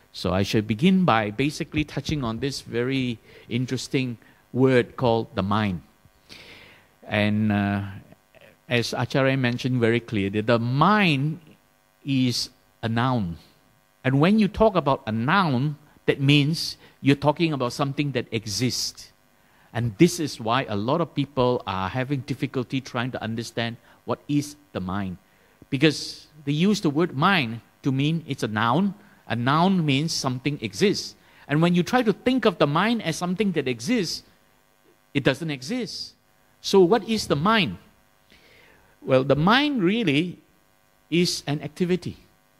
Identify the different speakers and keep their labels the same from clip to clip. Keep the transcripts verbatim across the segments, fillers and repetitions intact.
Speaker 1: So I shall begin by basically touching on this very interesting word called the mind. And uh, as Acharya mentioned very clearly, the mind is a noun. And when you talk about a noun, that means you're talking about something that exists. And this is why a lot of people are having difficulty trying to understand what is the mind. Because they use the word mind to mean it's a noun. A noun means something exists. And when you try to think of the mind as something that exists, it doesn't exist. So what is the mind? Well, the mind really is an activity.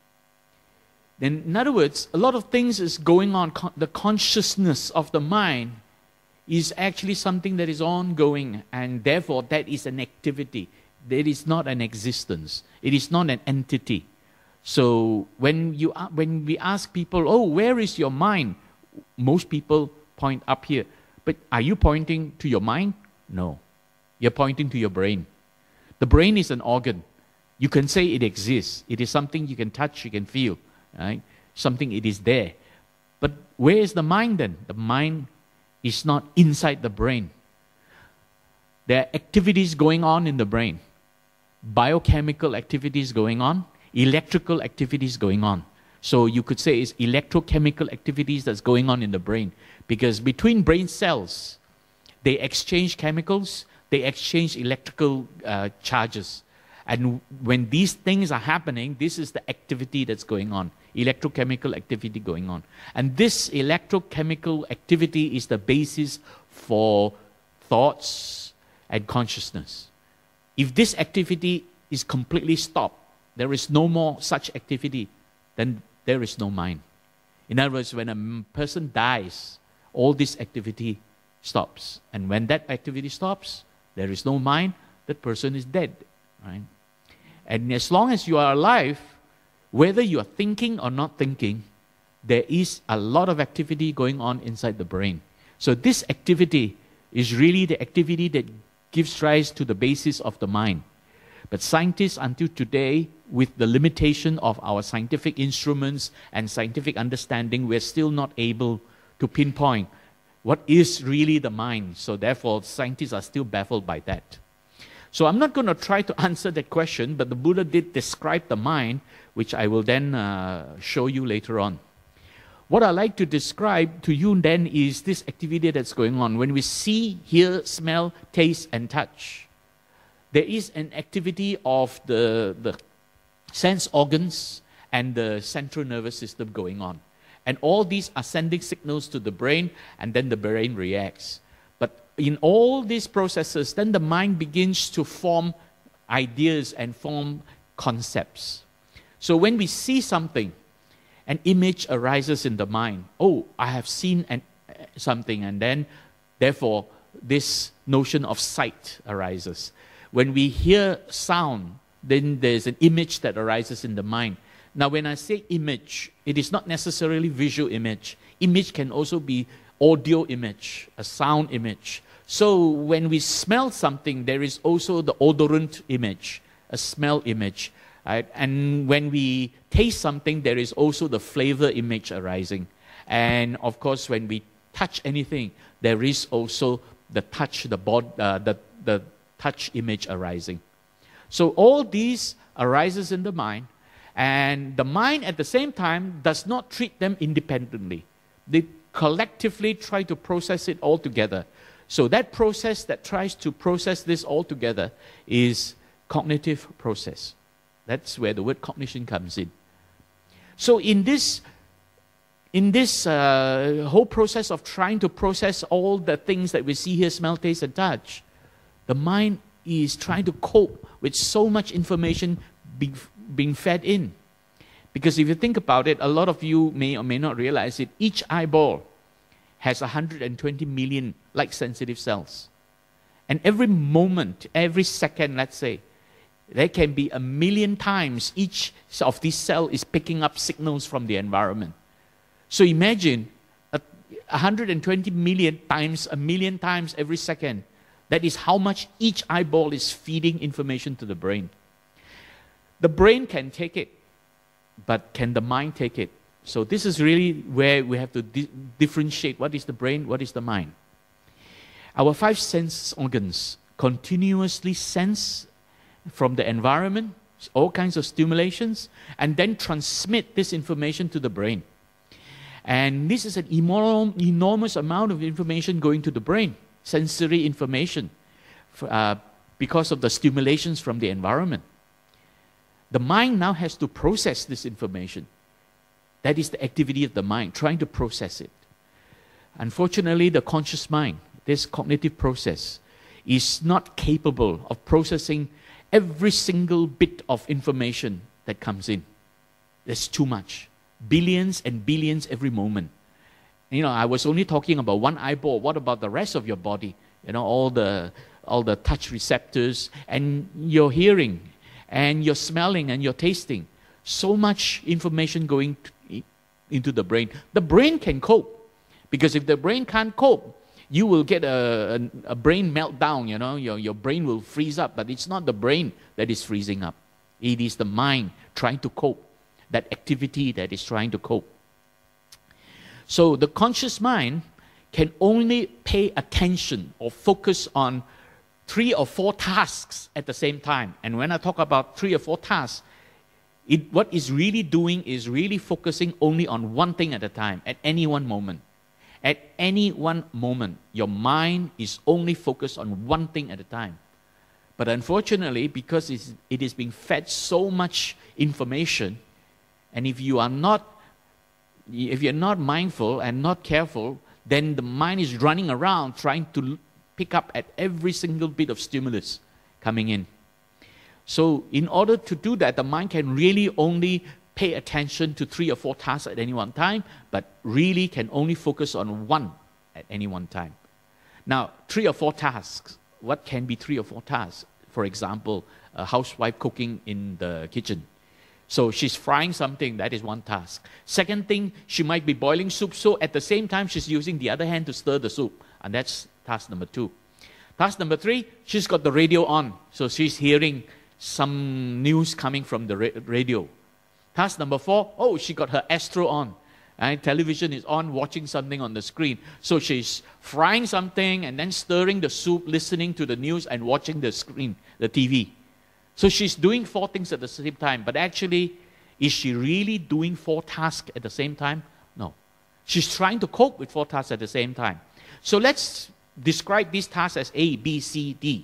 Speaker 1: Then, in other words, a lot of things is going on. The consciousness of the mind is actually something that is ongoing, and therefore that is an activity. That is not an existence. It is not an entity. So when you when we ask people, oh, where is your mind? Most people point up here. But are you pointing to your mind? No. You're pointing to your brain. The brain is an organ. You can say it exists. It is something you can touch, you can feel. Right? Something, it is there. But where is the mind then? The mind is not inside the brain. There are activities going on in the brain. Biochemical activities going on. Electrical activities going on. So you could say it's electrochemical activities that's going on in the brain. Because between brain cells, they exchange chemicals, they exchange electrical uh, charges. And when these things are happening, this is the activity that's going on. Electrochemical activity going on. And this electrochemical activity is the basis for thoughts and consciousness. If this activity is completely stopped, there is no more such activity, then there is no mind. In other words, when a person dies, all this activity stops. And when that activity stops, there is no mind, that person is dead. Right? And as long as you are alive, whether you are thinking or not thinking, there is a lot of activity going on inside the brain. So this activity is really the activity that gives rise to the basis of the mind. But scientists until today, with the limitation of our scientific instruments and scientific understanding, we're still not able to pinpoint what is really the mind. So therefore, scientists are still baffled by that. So I'm not going to try to answer that question, but the Buddha did describe the mind, which I will then uh, show you later on. What I like to describe to you then is this activity that's going on. When we see, hear, smell, taste, and touch, there is an activity of the, the sense organs and the central nervous system going on. And all these are sending signals to the brain, and then the brain reacts. But in all these processes, then the mind begins to form ideas and form concepts. So when we see something, an image arises in the mind. Oh, I have seen an, something, and then, therefore, this notion of sight arises. When we hear sound, then there's an image that arises in the mind. Now, when I say image, it is not necessarily visual image. Image can also be audio image, a sound image. So when we smell something, there is also the odorant image, a smell image. Right? And when we taste something, there is also the flavor image arising. And of course, when we touch anything, there is also the touch, the bod, uh, the, the touch image arising. So all these arises in the mind, and the mind at the same time does not treat them independently. They collectively try to process it all together. So that process that tries to process this all together is cognitive process. That's where the word cognition comes in. So in this, in this uh, whole process of trying to process all the things that we see, hear, smell, taste, and touch, the mind is trying to cope with so much information being, being fed in. Because if you think about it, a lot of you may or may not realize it, each eyeball has one hundred twenty million light-sensitive cells. And every moment, every second, let's say, there can be a million times each of these cells is picking up signals from the environment. So imagine a, one hundred twenty million times, a million times every second. That is how much each eyeball is feeding information to the brain. The brain can take it, but can the mind take it? So this is really where we have to di differentiate what is the brain, what is the mind. Our five sense organs continuously sense from the environment, all kinds of stimulations, and then transmit this information to the brain. And this is an enormous amount of information going to the brain, sensory information, uh, because of the stimulations from the environment. The mind now has to process this information. That is the activity of the mind, trying to process it. Unfortunately, the conscious mind, this cognitive process, is not capable of processing every single bit of information that comes in. There's too much. Billions and billions every moment. You know, I was only talking about one eyeball. What about the rest of your body? You know, all the, all the touch receptors and your hearing and your smelling and your tasting. So much information going to, into the brain. The brain can cope. Because if the brain can't cope, you will get a, a, a brain meltdown, you know, your, your brain will freeze up. But it's not the brain that is freezing up. It is the mind trying to cope. That activity that is trying to cope. So the conscious mind can only pay attention or focus on three or four tasks at the same time. And when I talk about three or four tasks, it, what it's really doing is really focusing only on one thing at a time, at any one moment. At any one moment, your mind is only focused on one thing at a time. But unfortunately, because it's, it is being fed so much information, and if you are not, if you're not mindful and not careful, then the mind is running around trying to pick up at every single bit of stimulus coming in. So in order to do that, the mind can really only pay attention to three or four tasks at any one time, but really can only focus on one at any one time. Now, three or four tasks. What can be three or four tasks? For example, a housewife cooking in the kitchen. So she's frying something, that is one task. Second thing, she might be boiling soup, so at the same time she's using the other hand to stir the soup. And that's task number two. Task number three, she's got the radio on. So she's hearing some news coming from the ra radio. Task number four, oh, she got her Astro on. And television is on, watching something on the screen. So she's frying something and then stirring the soup, listening to the news and watching the screen, the T V. So she's doing four things at the same time. But actually, is she really doing four tasks at the same time? No. She's trying to cope with four tasks at the same time. So let's describe these tasks as A, B, C, D.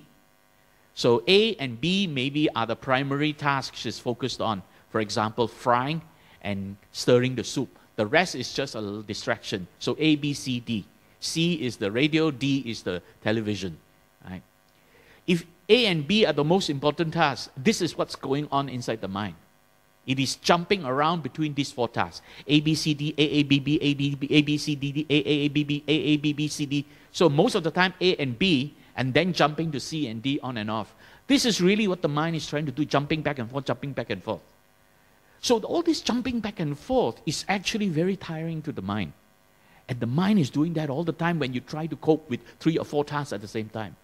Speaker 1: So A and B maybe are the primary tasks she's focused on. For example, frying and stirring the soup. The rest is just a little distraction. So A, B, C, D. C is the radio, D is the television. Right? If A and B are the most important tasks, this is what's going on inside the mind. It is jumping around between these four tasks. A, B, C, D, A, A, B, B, A, D, B, A, B, C, D, D, A, A, A, B, B, A, A, B, B, C, D. So most of the time A and B, and then jumping to C and D on and off. This is really what the mind is trying to do, jumping back and forth, jumping back and forth. So all this jumping back and forth is actually very tiring to the mind. And the mind is doing that all the time when you try to cope with three or four tasks at the same time.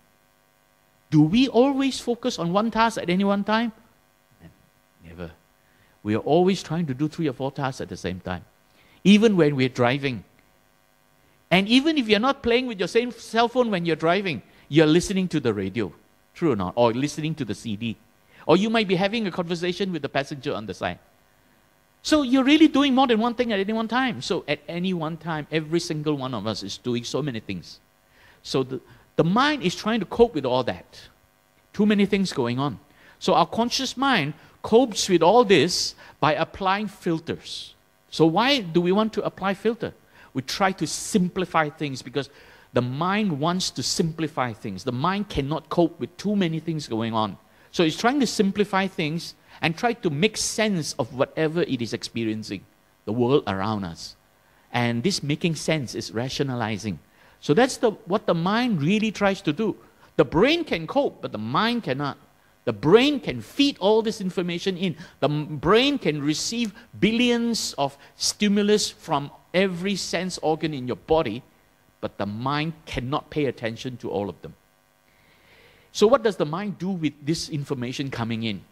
Speaker 1: Do we always focus on one task at any one time? Never. We are always trying to do three or four tasks at the same time. Even when we're driving. And even if you're not playing with your same cell phone when you're driving, you're listening to the radio. True or not? Or listening to the C D. Or you might be having a conversation with the passenger on the side. So you're really doing more than one thing at any one time. So at any one time, every single one of us is doing so many things. So the, the mind is trying to cope with all that. Too many things going on. So our conscious mind copes with all this by applying filters. So why do we want to apply filter? We try to simplify things because the mind wants to simplify things. The mind cannot cope with too many things going on. So it's trying to simplify things and try to make sense of whatever it is experiencing, the world around us. And this making sense is rationalizing. So that's the, what the mind really tries to do. The brain can cope, but the mind cannot. The brain can feed all this information in. The brain can receive billions of stimulus from every sense organ in your body, but the mind cannot pay attention to all of them. So what does the mind do with this information coming in?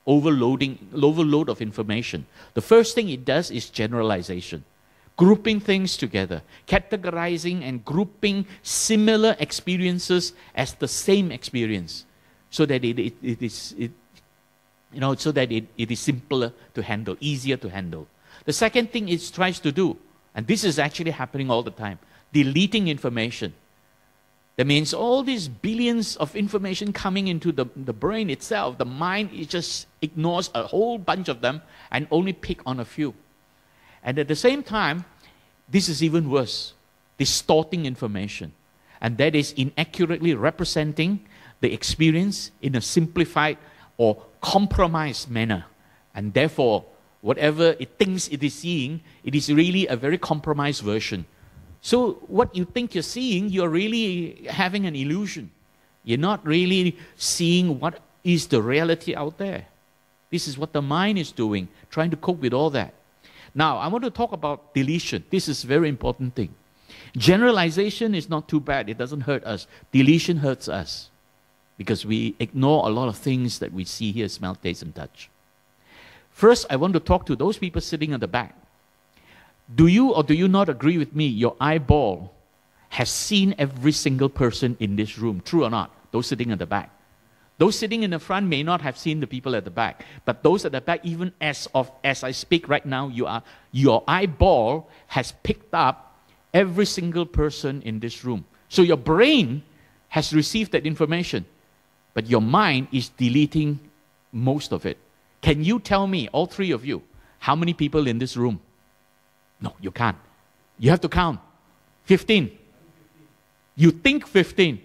Speaker 1: overloading, overload of information. The first thing it does is generalization, grouping things together, categorizing and grouping similar experiences as the same experience, so that it, it, it is, it, you know, so that it, it is simpler to handle, easier to handle. The second thing it tries to do, and this is actually happening all the time, deleting information. That means all these billions of information coming into the, the brain itself, the mind, it just ignores a whole bunch of them and only pick on a few. And at the same time, this is even worse, distorting information. And that is inaccurately representing the experience in a simplified or compromised manner. And therefore, whatever it thinks it is seeing, it is really a very compromised version. So what you think you're seeing, you're really having an illusion. You're not really seeing what is the reality out there. This is what the mind is doing, trying to cope with all that. Now, I want to talk about deletion. This is a very important thing. Generalization is not too bad. It doesn't hurt us. Deletion hurts us because we ignore a lot of things that we see, hear, smell, taste, and touch. First, I want to talk to those people sitting at the back. Do you or do you not agree with me, your eyeball has seen every single person in this room, true or not? Those sitting at the back. Those sitting in the front may not have seen the people at the back, but those at the back, even as of as I speak right now, you are, your eyeball has picked up every single person in this room. So your brain has received that information, but your mind is deleting most of it. Can you tell me, all three of you, how many people in this room? No, you can't. You have to count. fifteen. You think fifteen.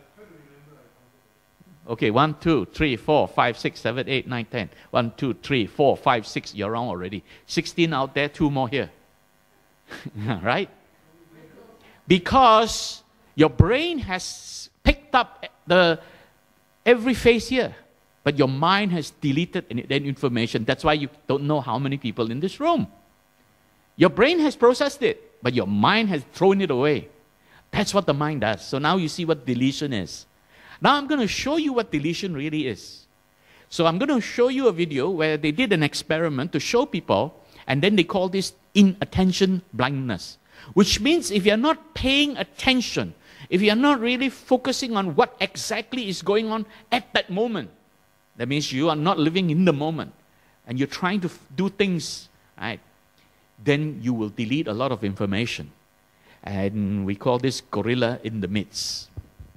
Speaker 1: Okay, one, two, three, four, five, six, seven, eight, nine, ten. One, two, three, four, five, six. You're wrong already. sixteen out there, two more here. Right? Because your brain has picked up the every face here, but your mind has deleted that information. That's why you don't know how many people in this room. Your brain has processed it, but your mind has thrown it away. That's what the mind does. So now you see what deletion is. Now I'm going to show you what deletion really is. So I'm going to show you a video where they did an experiment to show people, and then they call this inattention blindness, which means if you're not paying attention, if you're not really focusing on what exactly is going on at that moment, that means you are not living in the moment, and you're trying to do things, right? Then you will delete a lot of information. And we call this gorilla in the midst.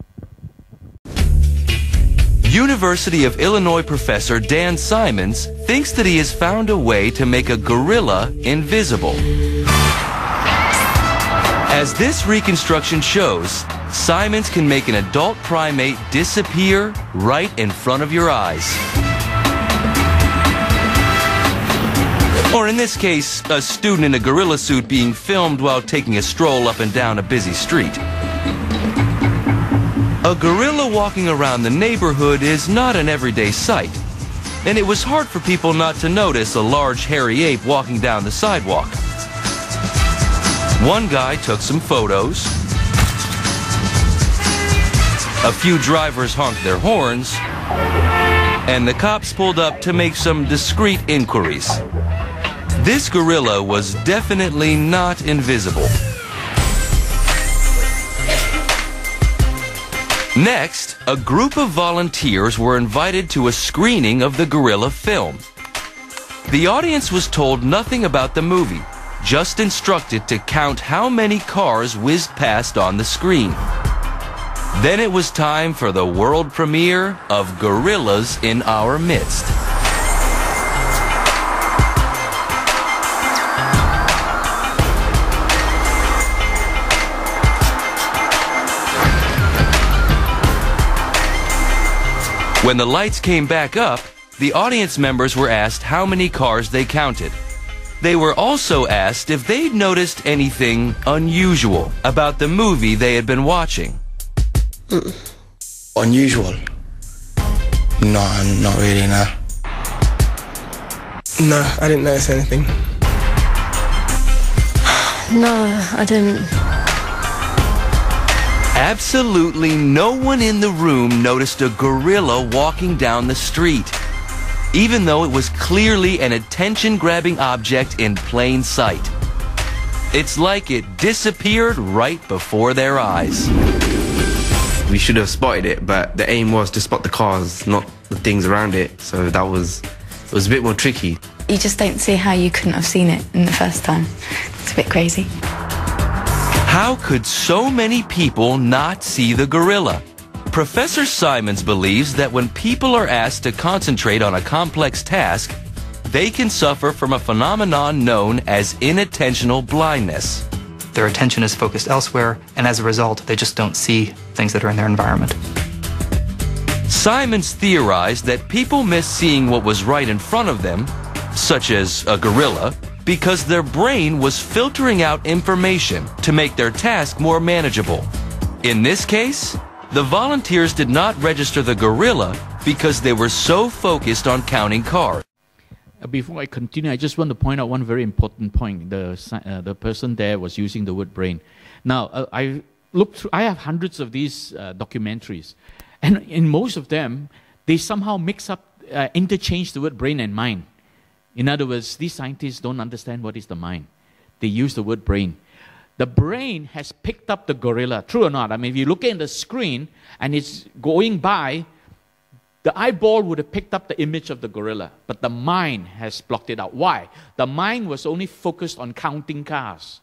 Speaker 2: University of Illinois professor Dan Simons thinks that he has found a way to make a gorilla invisible. As this reconstruction shows, Simons can make an adult primate disappear right in front of your eyes. Or in this case, a student in a gorilla suit being filmed while taking a stroll up and down a busy street. A gorilla walking around the neighborhood is not an everyday sight, and it was hard for people not to notice a large hairy ape walking down the sidewalk. One guy took some photos. A few drivers honked their horns, and the cops pulled up to make some discreet inquiries. This gorilla was definitely not invisible. Next, a group of volunteers were invited to a screening of the gorilla film. The audience was told nothing about the movie, just instructed to count how many cars whizzed past on the screen. Then it was time for the world premiere of Gorillas in Our Midst. When the lights came back up, the audience members were asked how many cars they counted. They were also asked if they'd noticed anything unusual about the movie they had been watching.
Speaker 3: Mm. Unusual? No, not really, no. No, I didn't notice anything.
Speaker 4: No, I didn't.
Speaker 2: Absolutely no one in the room noticed a gorilla walking down the street. even though it was clearly an attention-grabbing object in plain sight. It's like it disappeared right before their eyes.
Speaker 3: We should have spotted it, but the aim was to spot the cars, not the things around it. So that was, it was a bit more tricky.
Speaker 5: You just don't see how you couldn't have seen it in the first time. It's a bit crazy.
Speaker 2: How could so many people not see the gorilla? Professor Simons believes that when people are asked to concentrate on a complex task, they can suffer from a phenomenon known as inattentional blindness.
Speaker 6: Their attention is focused elsewhere, and as a result, they just don't see things that are in their environment.
Speaker 2: Simons theorized that people miss seeing what was right in front of them, such as a gorilla, because their brain was filtering out information to make their task more manageable. In this case, the volunteers did not register the gorilla because they were so focused on counting cars.
Speaker 1: Before I continue, I just want to point out one very important point. The, uh, the person there was using the word brain. Now, uh, I looked through, I have hundreds of these uh, documentaries, and in most of them, they somehow mix up, uh, interchange the word brain and mind. In other words, these scientists don't understand what is the mind. They use the word brain. The brain has picked up the gorilla, true or not? I mean, if you look at the screen and it's going by, the eyeball would have picked up the image of the gorilla, but the mind has blocked it out. Why? The mind was only focused on counting cars.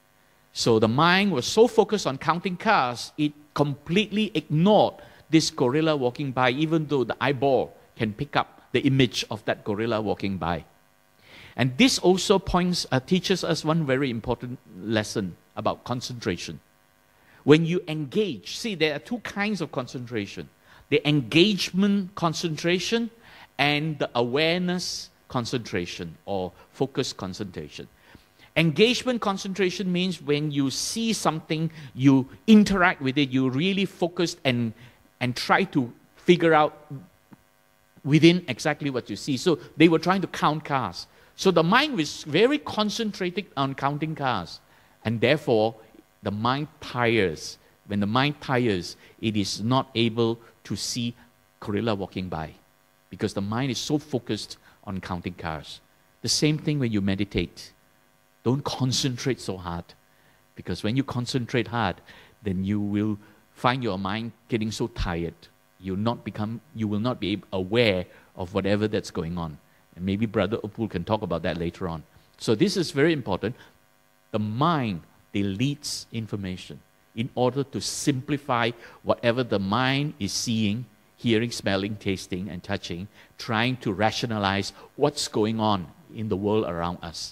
Speaker 1: So the mind was so focused on counting cars, it completely ignored this gorilla walking by, even though the eyeball can pick up the image of that gorilla walking by. And this also points, uh, teaches us one very important lesson about concentration. When you engage, see, there are two kinds of concentration. The engagement concentration and the awareness concentration or focus concentration. Engagement concentration means when you see something, you interact with it, you really focus and, and try to figure out within exactly what you see. So they were trying to count cars. So the mind was very concentrated on counting cars. And therefore, the mind tires. When the mind tires, it is not able to see gorilla walking by because the mind is so focused on counting cars. The same thing when you meditate. Don't concentrate so hard because when you concentrate hard, then you will find your mind getting so tired. You'll not become, you will not be aware of whatever that's going on. And maybe Brother Upul can talk about that later on. So this is very important. The mind deletes information in order to simplify whatever the mind is seeing, hearing, smelling, tasting, and touching, trying to rationalize what's going on in the world around us.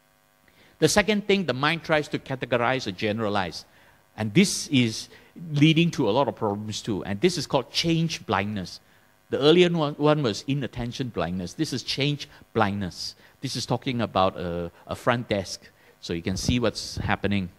Speaker 1: The second thing, the mind tries to categorize or generalize. And this is leading to a lot of problems too. And this is called change blindness. The earlier one, one was inattention blindness. This is change blindness. This is talking about a, a front desk, so you can see what's happening.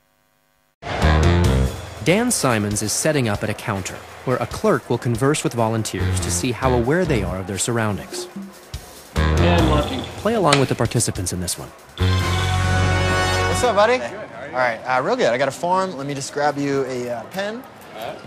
Speaker 7: Dan Simons is setting up at a counter where a clerk will converse with volunteers to see how aware they are of their surroundings.
Speaker 8: And lucky.
Speaker 7: Play along with the participants in this one.
Speaker 9: What's up, buddy? Good. How are you? All right, uh, real good. I got a form. Let me just grab you a uh, pen.
Speaker 8: All right.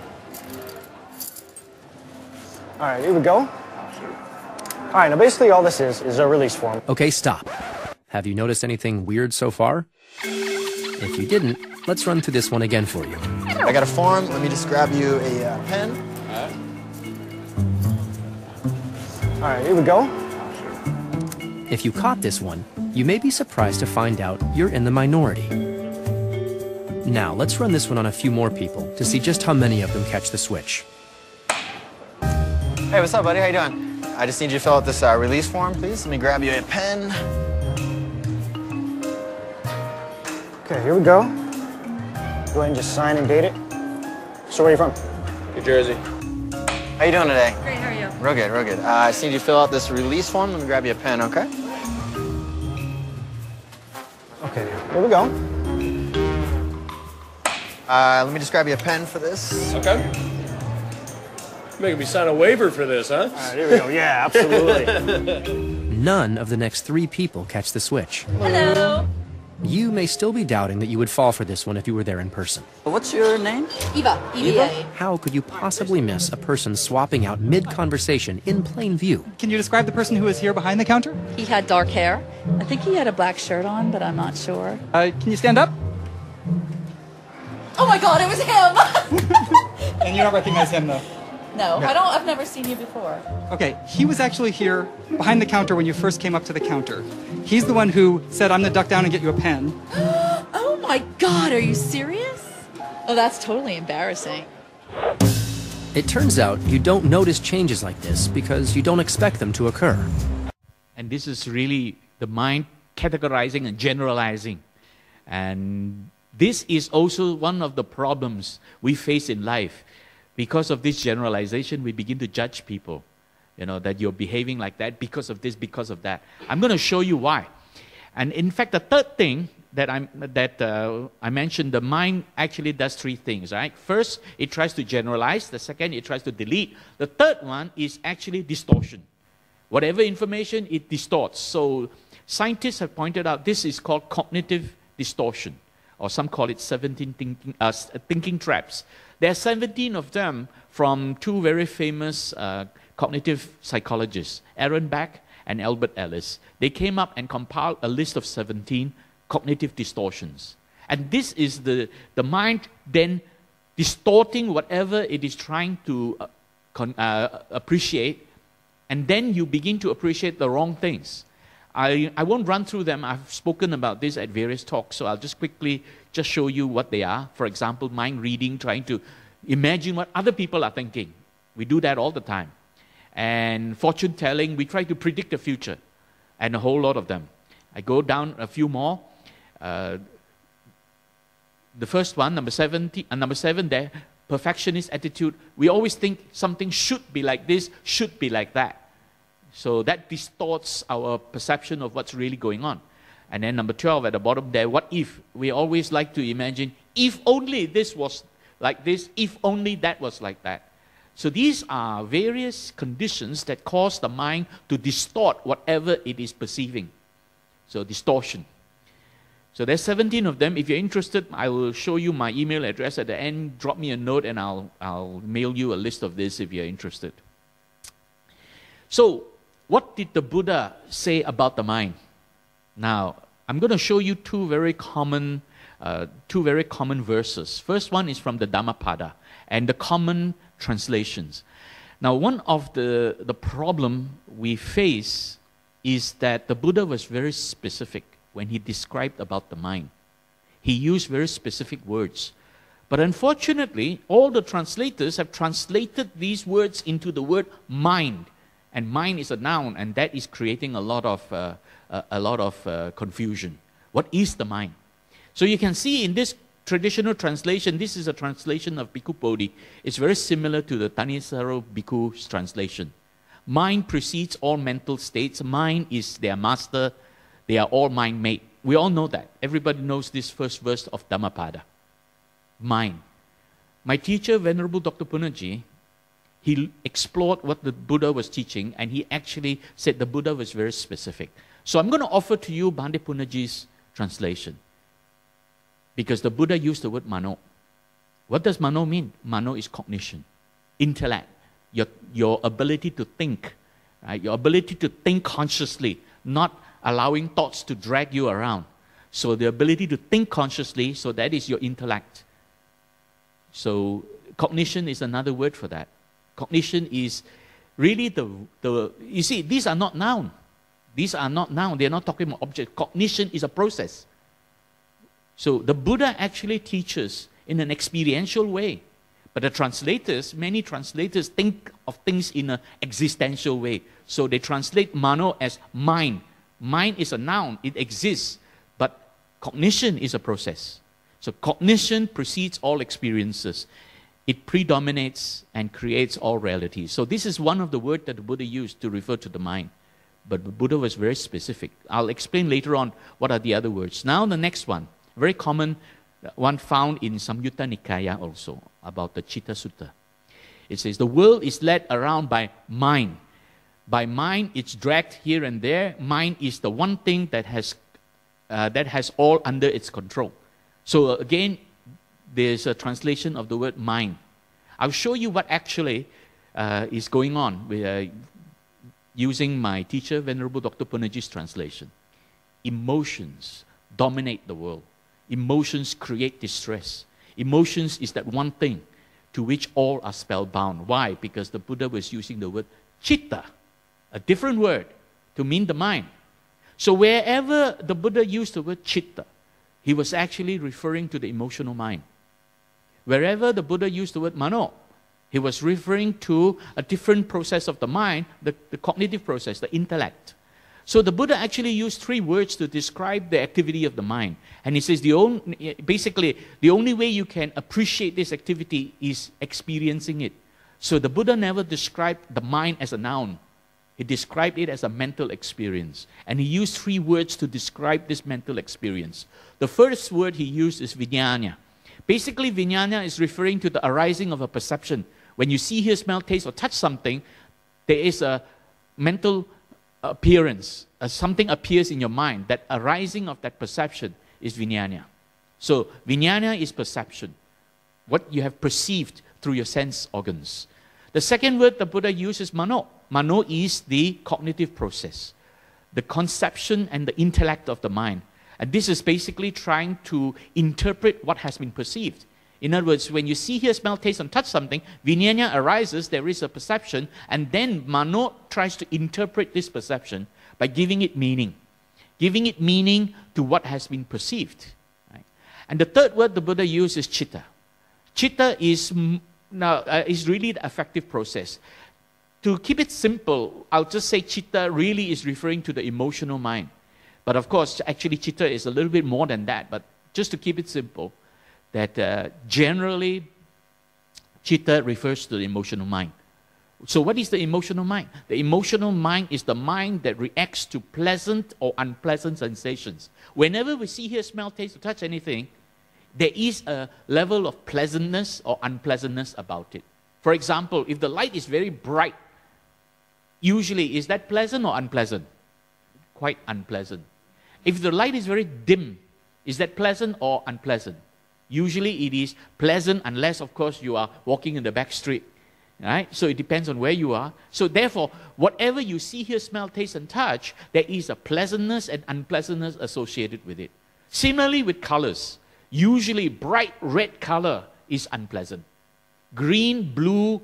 Speaker 10: All right, here we go. All right, now basically all this is is a release form.
Speaker 7: Okay, stop. Have you noticed anything weird so far? If you didn't, let's run through this one again for you.
Speaker 9: I got a form. Let me just grab you a uh, pen.
Speaker 8: All right.
Speaker 10: All right, here we go.
Speaker 7: If you caught this one, you may be surprised to find out you're in the minority. Now, let's run this one on a few more people to see just how many of them catch the switch.
Speaker 9: Hey, what's up, buddy? How you doing? I just need you to fill out this uh, release form, please. Let me grab you a pen.
Speaker 10: Okay, here we go. Go ahead and just sign and date it. So where are you from?
Speaker 8: New Jersey.
Speaker 9: How you doing today?
Speaker 4: Great, how are you?
Speaker 9: Real good, real good. Uh, I just need you to fill out this release form. Let me grab you a pen, okay?
Speaker 10: Okay, here we go.
Speaker 9: Uh, let me just grab you a pen for this.
Speaker 8: Okay. Making me sign a waiver for this, huh?
Speaker 10: All right, here we go. Yeah, absolutely.
Speaker 7: None of the next three people catch the switch.
Speaker 4: Hello.
Speaker 7: you may still be doubting that you would fall for this one if you were there in person.
Speaker 11: What's your name?
Speaker 5: Eva. Eva.
Speaker 7: How could you possibly miss a person swapping out mid-conversation in plain view?
Speaker 6: Can you describe the person who was here behind the counter?
Speaker 5: He had dark hair. I think he had a black shirt on, but I'm not sure.
Speaker 6: Uh, can you stand up?
Speaker 5: Oh my God, it was him!
Speaker 6: And you don't recognize him, though?
Speaker 5: No, I don't. I've never seen you before.
Speaker 6: Okay, he was actually here behind the counter when you first came up to the counter. He's the one who said, I'm going to duck down and get you a pen.
Speaker 5: Oh my God, are you serious? Oh, that's totally embarrassing.
Speaker 7: It turns out you don't notice changes like this because you don't expect them to occur.
Speaker 1: And this is really the mind categorizing and generalizing. And this is also one of the problems we face in life. Because of this generalization, we begin to judge people, you know, that you're behaving like that because of this, because of that. I'm going to show you why. And in fact, the third thing that, I'm, that uh, I mentioned, the mind actually does three things, right? First, it tries to generalize. The second, it tries to delete. The third one is actually distortion. Whatever information, it distorts. So scientists have pointed out this is called cognitive distortion, or some call it seventeen thinking, uh, thinking traps. There are seventeen of them from two very famous uh, cognitive psychologists, Aaron Beck and Albert Ellis. They came up and compiled a list of seventeen cognitive distortions. And this is the, the mind then distorting whatever it is trying to uh, con, uh, appreciate, and then you begin to appreciate the wrong things. I, I won't run through them. I've spoken about this at various talks, so I'll just quickly just show you what they are. For example, mind reading, trying to imagine what other people are thinking. We do that all the time. And fortune telling, we try to predict the future, and a whole lot of them. I go down a few more. Uh, the first one, number seventy, uh, number seven there, perfectionist attitude. We always think something should be like this, should be like that. So that distorts our perception of what's really going on. And then number twelve at the bottom there, what if? We always like to imagine, if only this was like this, if only that was like that. So these are various conditions that cause the mind to distort whatever it is perceiving. So distortion. So there's seventeen of them. If you're interested, I will show you my email address at the end. Drop me a note and I'll, I'll mail you a list of this if you're interested. So what did the Buddha say about the mind? Now, I'm going to show you two very common, uh, two very common verses. First one is from the Dhammapada and the common translations. Now, one of the, the problem we face is that the Buddha was very specific when he described about the mind. He used very specific words. But unfortunately, all the translators have translated these words into the word mind. And mind is a noun, and that is creating a lot of, uh, a, a lot of uh, confusion. What is the mind? So you can see in this traditional translation, this is a translation of Bhikkhu Bodhi. It's very similar to the Thanissaro Bhikkhu's translation. Mind precedes all mental states. Mind is their master. They are all mind-made. We all know that. Everybody knows this first verse of Dhammapada. Mind. My teacher, Venerable Doctor Punaji, he explored what the Buddha was teaching, and he actually said the Buddha was very specific. So I'm going to offer to you Bhante Punaji's translation, because the Buddha used the word mano. What does mano mean? Mano is cognition, intellect, your, your ability to think, right? Your ability to think consciously, not allowing thoughts to drag you around. So the ability to think consciously, so that is your intellect. So cognition is another word for that. Cognition is really the, the, you see, these are not noun. These are not noun. They're not talking about object. Cognition is a process. So the Buddha actually teaches in an experiential way. But the translators, many translators think of things in an existential way. So they translate mano as mind. Mind is a noun. It exists. But cognition is a process. So cognition precedes all experiences. It predominates and creates all realities. So this is one of the words that the Buddha used to refer to the mind. But the Buddha was very specific. I'll explain later on what are the other words. Now the next one, very common one found in Samyutta Nikaya also, about the Chitta Sutta. It says, the world is led around by mind. By mind, it's dragged here and there. Mind is the one thing that has uh, that has all under its control. So uh, again, there's a translation of the word mind. I'll show you what actually uh, is going on with, uh, using my teacher, Venerable Doctor Punaji's translation. Emotions dominate the world. Emotions create distress. Emotions is that one thing to which all are spellbound. Why? Because the Buddha was using the word chitta, a different word to mean the mind. So wherever the Buddha used the word chitta, he was actually referring to the emotional mind. Wherever the Buddha used the word mano, he was referring to a different process of the mind, the, the cognitive process, the intellect. So the Buddha actually used three words to describe the activity of the mind. And he says the only, basically, the only way you can appreciate this activity is experiencing it. So the Buddha never described the mind as a noun. He described it as a mental experience. And he used three words to describe this mental experience. The first word he used is vijnana. Basically, vijnana is referring to the arising of a perception. When you see, hear, smell, taste, or touch something, there is a mental appearance. Uh, something appears in your mind. That arising of that perception is vijnana. So, vijnana is perception. What you have perceived through your sense organs. The second word the Buddha uses is mano. Mano is the cognitive process, the conception and the intellect of the mind. And this is basically trying to interpret what has been perceived. In other words, when you see, hear, smell, taste, and touch something, vijnana arises, there is a perception, and then mano tries to interpret this perception by giving it meaning. Giving it meaning to what has been perceived. Right? And the third word the Buddha used is chitta. Chitta is, now, uh, is really the affective process. To keep it simple, I'll just say chitta really is referring to the emotional mind. But of course, actually chitta is a little bit more than that. But just to keep it simple, that uh, generally chitta refers to the emotional mind. So what is the emotional mind? The emotional mind is the mind that reacts to pleasant or unpleasant sensations. Whenever we see, hear, smell, taste, or touch anything, there is a level of pleasantness or unpleasantness about it. For example, if the light is very bright, usually is that pleasant or unpleasant? Quite unpleasant. If the light is very dim, is that pleasant or unpleasant? Usually it is pleasant unless, of course, you are walking in the back street. Right? So it depends on where you are. So therefore, whatever you see, hear, smell, taste, and touch, there is a pleasantness and unpleasantness associated with it. Similarly with colors. Usually bright red color is unpleasant. Green, blue,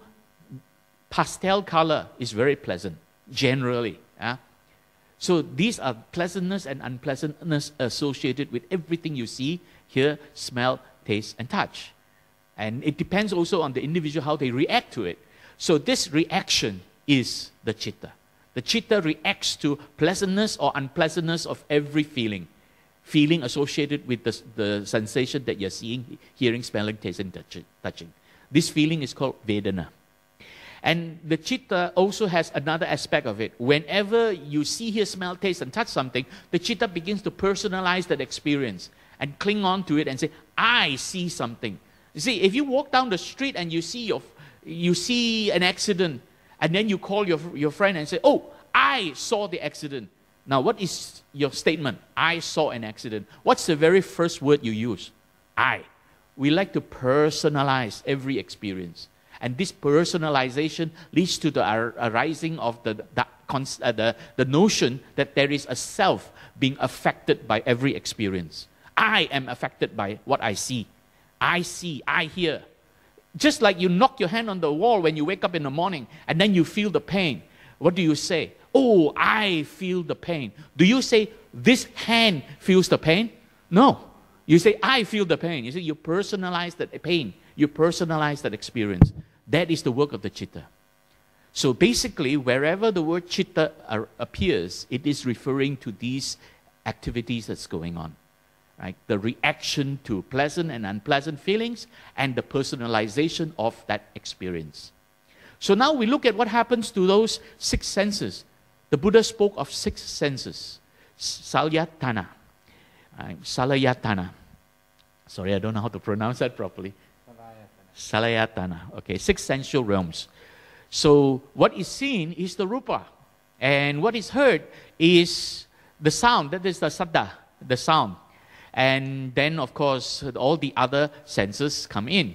Speaker 1: pastel color is very pleasant, generally. Yeah? So these are pleasantness and unpleasantness associated with everything you see, hear, smell, taste, and touch. And it depends also on the individual how they react to it. So this reaction is the chitta. The chitta reacts to pleasantness or unpleasantness of every feeling. Feeling associated with the, the sensation that you're seeing, hearing, smelling, tasting, touching. This feeling is called Vedana. And the chitta also has another aspect of it. Whenever you see, hear, smell, taste, and touch something, the chitta begins to personalize that experience and cling on to it and say, I see something. You see, if you walk down the street and you see, your, you see an accident, and then you call your, your friend and say, oh, I saw the accident. Now, what is your statement? I saw an accident. What's the very first word you use? I. We like to personalize every experience. And this personalization leads to the arising of the, the, uh, the, the notion that there is a self being affected by every experience. I am affected by what I see. I see, I hear. Just like you knock your hand on the wall when you wake up in the morning and then you feel the pain. What do you say? Oh, I feel the pain. Do you say, this hand feels the pain? No. You say, I feel the pain. You say, you personalize that pain. You personalize that experience. That is the work of the chitta. So basically, wherever the word chitta appears, it is referring to these activities that's going on. Right? The reaction to pleasant and unpleasant feelings and the personalization of that experience. So now we look at what happens to those six senses. The Buddha spoke of six senses. Salayatana. Right? Salayatana. Sorry, I don't know how to pronounce that properly. Salayatana. Okay, six sensual realms. So what is seen is the rupa. And what is heard is the sound, that is the saddha. the sound. And then, of course, all the other senses come in.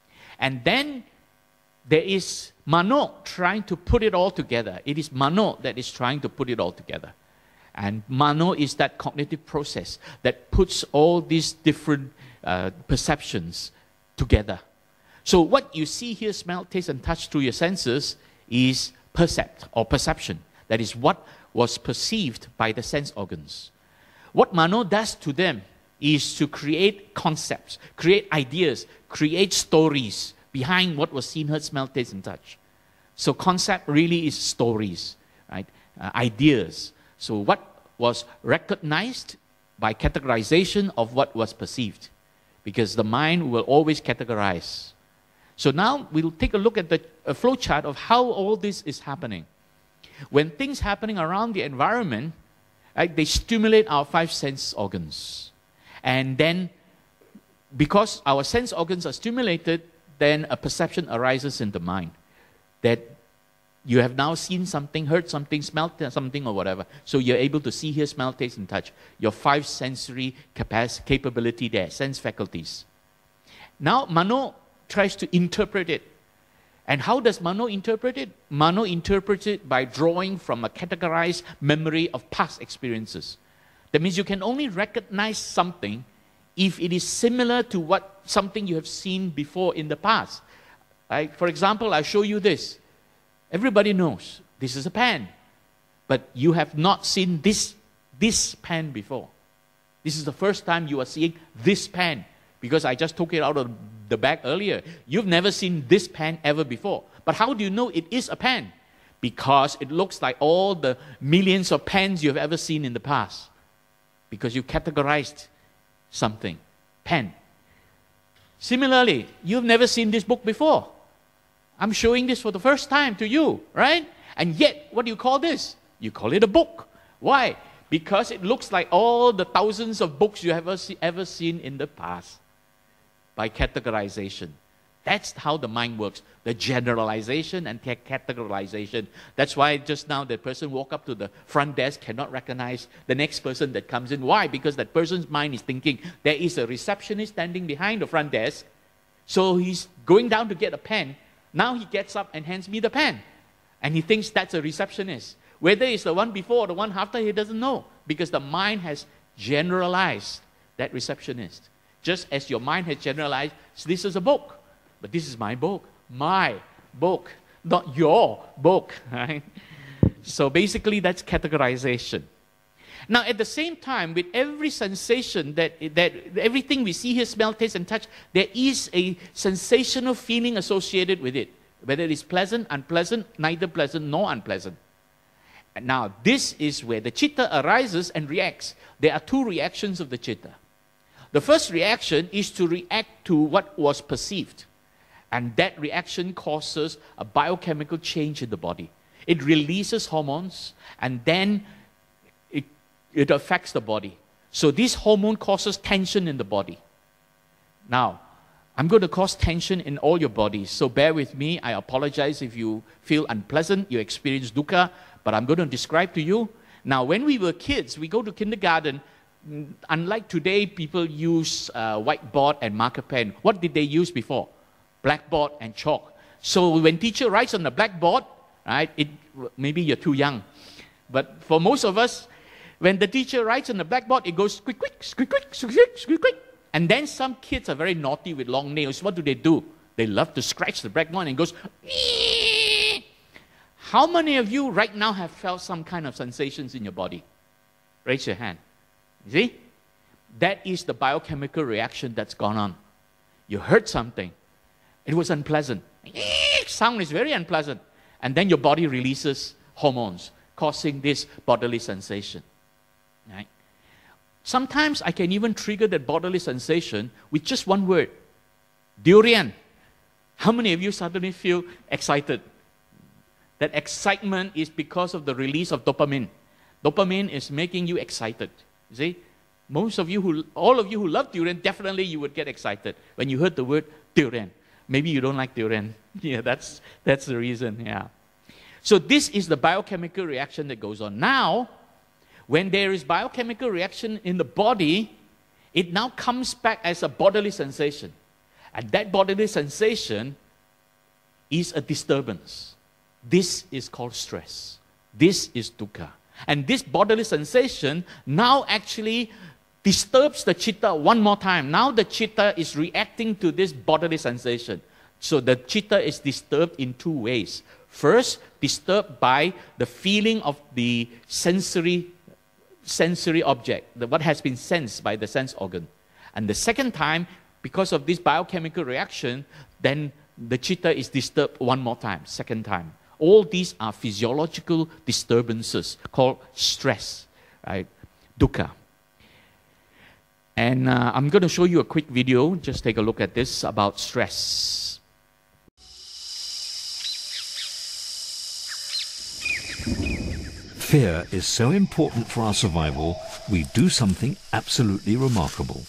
Speaker 1: And then there is mano trying to put it all together. It is mano that is trying to put it all together. And mano is that cognitive process that puts all these different uh, perceptions together. So what you see, hear, smell, taste, and touch through your senses is percept or perception. That is what was perceived by the sense organs. What mano does to them is to create concepts, create ideas, create stories behind what was seen, heard, smelled, taste, and touch. So concept really is stories, right? Uh, ideas. So what was recognized by categorization of what was perceived, because the mind will always categorize. So now we'll take a look at the a flow chart of how all this is happening. When things happening around the environment, right, they stimulate our five sense organs. And then, because our sense organs are stimulated, then a perception arises in the mind that you have now seen something, heard something, smelled something, or whatever. So you're able to see, hear, smell, taste, and touch. Your five sensory capacity, capability there, sense faculties. Now, mano tries to interpret it. And how does mano interpret it? Mano interprets it by drawing from a categorized memory of past experiences. That means you can only recognize something if it is similar to what something you have seen before in the past. Right? For example, I show you this. Everybody knows this is a pen, but you have not seen this, this pen before. This is the first time you are seeing this pen, because I just took it out of the bag earlier. You've never seen this pen ever before. But how do you know it is a pen? Because it looks like all the millions of pens you've ever seen in the past. Because you categorized something. Pen. Similarly, you've never seen this book before. I'm showing this for the first time to you, right? And yet, what do you call this? You call it a book. Why? Because it looks like all the thousands of books you have ever, see, ever seen in the past. By categorization. That's how the mind works. The generalization and categorization. That's why just now the person walk up to the front desk cannot recognize the next person that comes in. Why? Because that person's mind is thinking there is a receptionist standing behind the front desk. So he's going down to get a pen. Now he gets up and hands me the pen. And he thinks that's a receptionist. Whether it's the one before or the one after, he doesn't know. Because the mind has generalized that receptionist. Just as your mind has generalized, this is a book. But this is my book. My book. Not your book. Right? So basically, that's categorization. Now, at the same time, with every sensation, that, that everything we see here, smell, taste, and touch, there is a sensational feeling associated with it. Whether it is pleasant, unpleasant, neither pleasant nor unpleasant. And now, this is where the chitta arises and reacts. There are two reactions of the chitta. The first reaction is to react to what was perceived. And that reaction causes a biochemical change in the body. It releases hormones, and then it, it affects the body. So this hormone causes tension in the body. Now, I'm going to cause tension in all your bodies. So bear with me. I apologize if you feel unpleasant, you experience dukkha, but I'm going to describe to you. Now, when we were kids, we go to kindergarten. Unlike today, people use uh, whiteboard and marker pen. What did they use before? Blackboard and chalk. So when teacher writes on the blackboard, right, it, maybe you're too young, but for most of us, when the teacher writes on the blackboard, it goes quick, quick, quick, quick, quick, quick, quick. And then some kids are very naughty with long nails. What do they do? They love to scratch the blackboard and it goes. Ee! How many of you right now have felt some kind of sensations in your body? Raise your hand. You see? That is the biochemical reaction that's gone on. You heard something. It was unpleasant. Sound is very unpleasant. And then your body releases hormones, causing this bodily sensation. Right? Sometimes I can even trigger that bodily sensation with just one word. Durian. How many of you suddenly feel excited? That excitement is because of the release of dopamine. Dopamine is making you excited. You see? Most of you, who, all of you who love durian, definitely you would get excited when you heard the word durian. Maybe you don't like durian. Yeah, that's, that's the reason, yeah. So this is the biochemical reaction that goes on. Now, When there is biochemical reaction in the body, it now comes back as a bodily sensation. And that bodily sensation is a disturbance. This is called stress. This is dukkha. And this bodily sensation now actually disturbs the chitta one more time. Now the chitta is reacting to this bodily sensation. So the chitta is disturbed in two ways. First, disturbed by the feeling of the sensory, sensory object, the, what has been sensed by the sense organ. And the second time, because of this biochemical reaction, then the chitta is disturbed one more time, second time. All these are physiological disturbances called stress, right? Dukkha. And uh, I'm going to show you a quick video. Just take a look at this about stress.
Speaker 11: Fear is so important for our survival, we do something absolutely remarkable.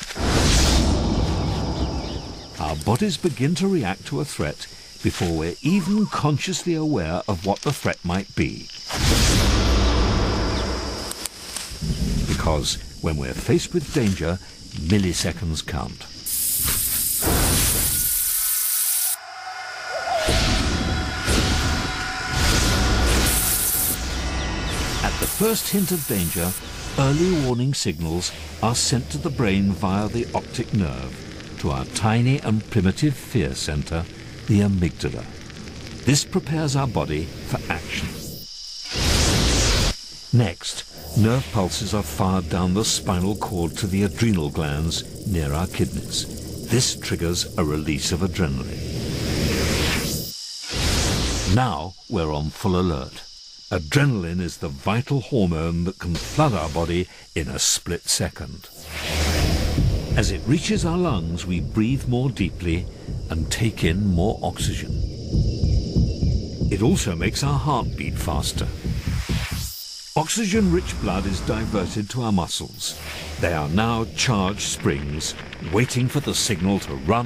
Speaker 11: Our bodies begin to react to a threat before we're even consciously aware of what the threat might be. Because when we're faced with danger, milliseconds count. At the first hint of danger, early warning signals are sent to the brain via the optic nerve to our tiny and primitive fear center, the amygdala. This prepares our body for action. Next, nerve pulses are fired down the spinal cord to the adrenal glands near our kidneys. This triggers a release of adrenaline. Now we're on full alert. Adrenaline is the vital hormone that can flood our body in a split second. As it reaches our lungs, we breathe more deeply and take in more oxygen. It also makes our heart beat faster. Oxygen-rich blood is diverted to our muscles. They are now charged springs, waiting for the signal to run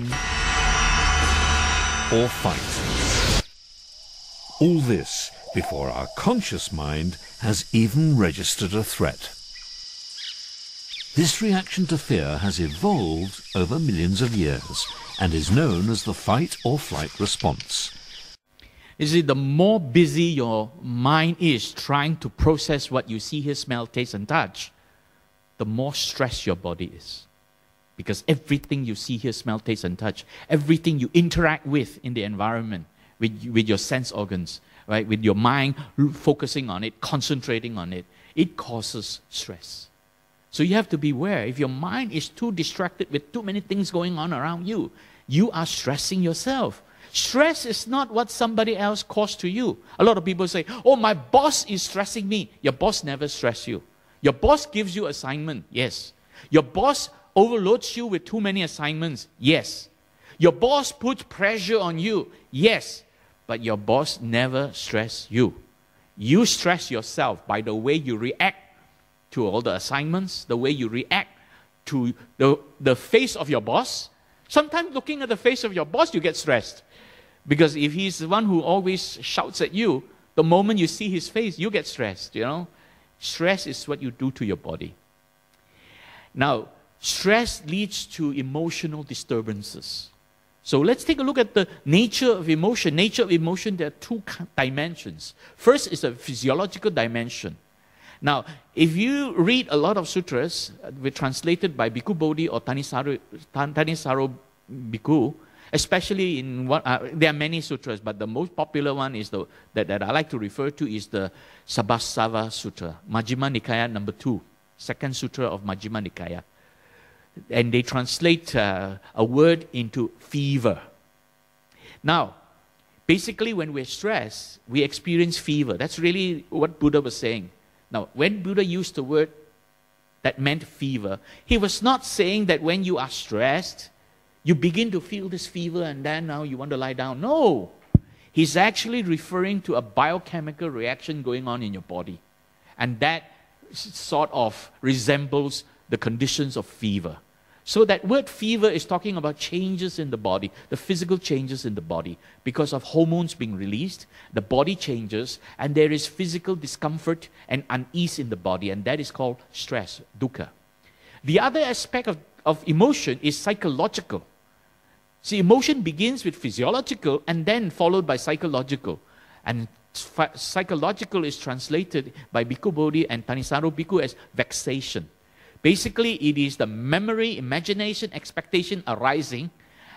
Speaker 11: or fight. All this before our conscious mind has even registered a threat. This reaction to fear has evolved over millions of years and is known as the fight or flight response.
Speaker 1: You see, the more busy your mind is trying to process what you see, hear, smell, taste, and touch, the more stressed your body is. Because everything you see, hear, smell, taste, and touch, everything you interact with in the environment, with, with your sense organs, right, with your mind focusing on it, concentrating on it, it causes stress. So you have to be aware. If your mind is too distracted with too many things going on around you, you are stressing yourself. Stress is not what somebody else caused to you. A lot of people say, oh, my boss is stressing me. Your boss never stressed you. Your boss gives you assignment, yes. Your boss overloads you with too many assignments, yes. Your boss puts pressure on you, yes. But your boss never stressed you. You stress yourself by the way you react to all the assignments, the way you react to the, the face of your boss. Sometimes looking at the face of your boss, you get stressed. Because if he's the one who always shouts at you, the moment you see his face, you get stressed, you know. Stress is what you do to your body. Now, stress leads to emotional disturbances. So let's take a look at the nature of emotion. Nature of emotion, there are two dimensions. First is a physiological dimension. Now, if you read a lot of sutras, uh, translated by Bhikkhu Bodhi or Thanissaro, Thanissaro Bhikkhu, especially in what, uh, there are many sutras, but the most popular one is the, that, that I like to refer to is the Sabbasava Sutra, Majjhima Nikaya number two, second sutra of Majjhima Nikaya. And they translate uh, a word into fever. Now, basically when we're stressed, we experience fever. That's really what Buddha was saying. Now, when Buddha used the word that meant fever, he was not saying that when you are stressed, you begin to feel this fever and then now you want to lie down. No. He's actually referring to a biochemical reaction going on in your body. And that sort of resembles the conditions of fever. So that word fever is talking about changes in the body, the physical changes in the body. Because of hormones being released, the body changes, and there is physical discomfort and unease in the body, and that is called stress, dukkha. The other aspect of, of emotion is psychological. See, emotion begins with physiological and then followed by psychological. And psychological is translated by Bhikkhu Bodhi and Thanissaro Bhikkhu as vexation. Basically, it is the memory, imagination, expectation arising,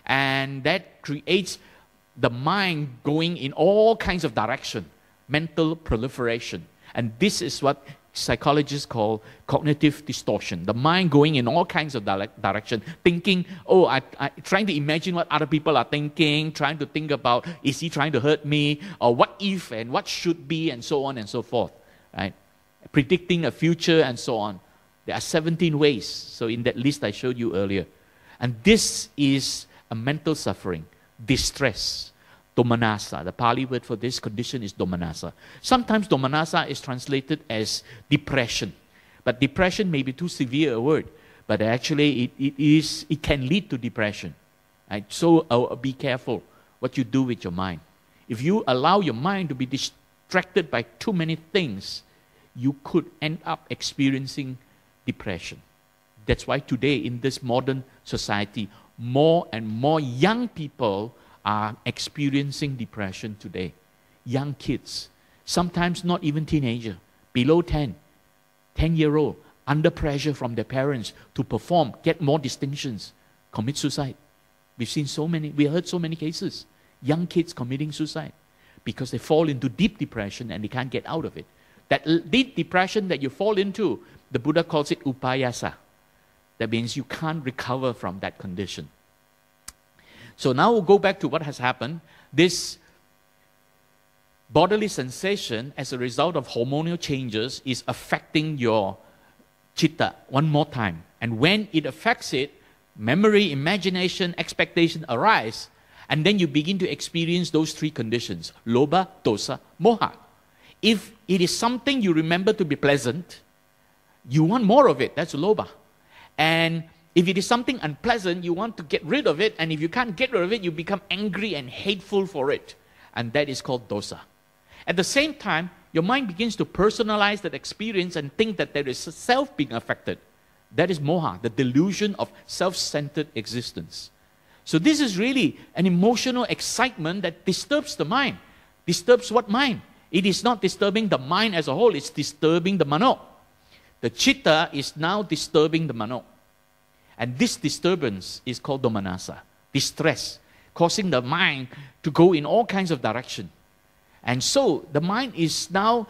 Speaker 1: and that creates the mind going in all kinds of direction, mental proliferation. And this is what psychologists call cognitive distortion. The mind going in all kinds of direction, thinking, oh, I, I, trying to imagine what other people are thinking, trying to think about, is he trying to hurt me, or what if and what should be, and so on and so forth, right? Predicting a future and so on. There are seventeen ways, so in that list I showed you earlier. And this is a mental suffering, distress, domanassa. The Pali word for this condition is domanassa. Sometimes domanassa is translated as depression. But depression may be too severe a word. But actually it, it, is, it can lead to depression. Right? So uh, be careful what you do with your mind. If you allow your mind to be distracted by too many things, you could end up experiencing depression. That's why today in this modern society, more and more young people are experiencing depression today. Young kids, sometimes not even teenager, below ten, ten-year-old, under pressure from their parents to perform, get more distinctions, commit suicide. We've seen so many, we heard so many cases. Young kids committing suicide because they fall into deep depression and they can't get out of it. That deep depression that you fall into, the Buddha calls it upayasa. That means you can't recover from that condition. So now we'll go back to what has happened. This bodily sensation as a result of hormonal changes is affecting your chitta one more time. And when it affects it, memory, imagination, expectation arise, and then you begin to experience those three conditions, lobha, dosa, moha. If it is something you remember to be pleasant, you want more of it, that's lobha. And if it is something unpleasant, you want to get rid of it, and if you can't get rid of it, you become angry and hateful for it. And that is called dosa. At the same time, your mind begins to personalize that experience and think that there is a self being affected. That is moha, the delusion of self-centered existence. So this is really an emotional excitement that disturbs the mind. Disturbs what mind? It is not disturbing the mind as a whole, it's disturbing the mano. The chitta is now disturbing the mano. And this disturbance is called domanassa, distress, causing the mind to go in all kinds of direction. And so the mind is now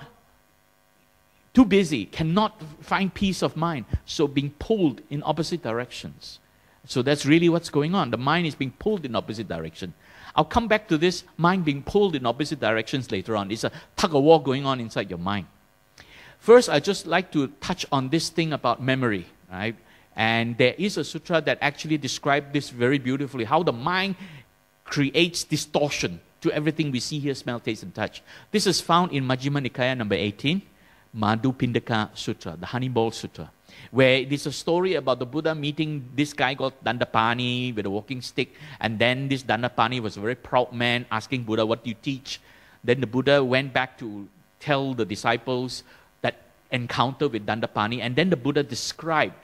Speaker 1: too busy, cannot find peace of mind, so being pulled in opposite directions. So that's really what's going on. The mind is being pulled in opposite direction. I'll come back to this mind being pulled in opposite directions later on. It's a tug of war going on inside your mind. First, I'd just like to touch on this thing about memory, right? And there is a sutra that actually describes this very beautifully, how the mind creates distortion to everything we see, hear, smell, taste, and touch. This is found in Majjhima Nikaya number eighteen, Madhu Pindaka Sutra, the honey ball sutra, where it is a story about the Buddha meeting this guy called Dandapani with a walking stick, and then this Dandapani was a very proud man asking Buddha, what do you teach? Then the Buddha went back to tell the disciples that encounter with Dandapani, and then the Buddha described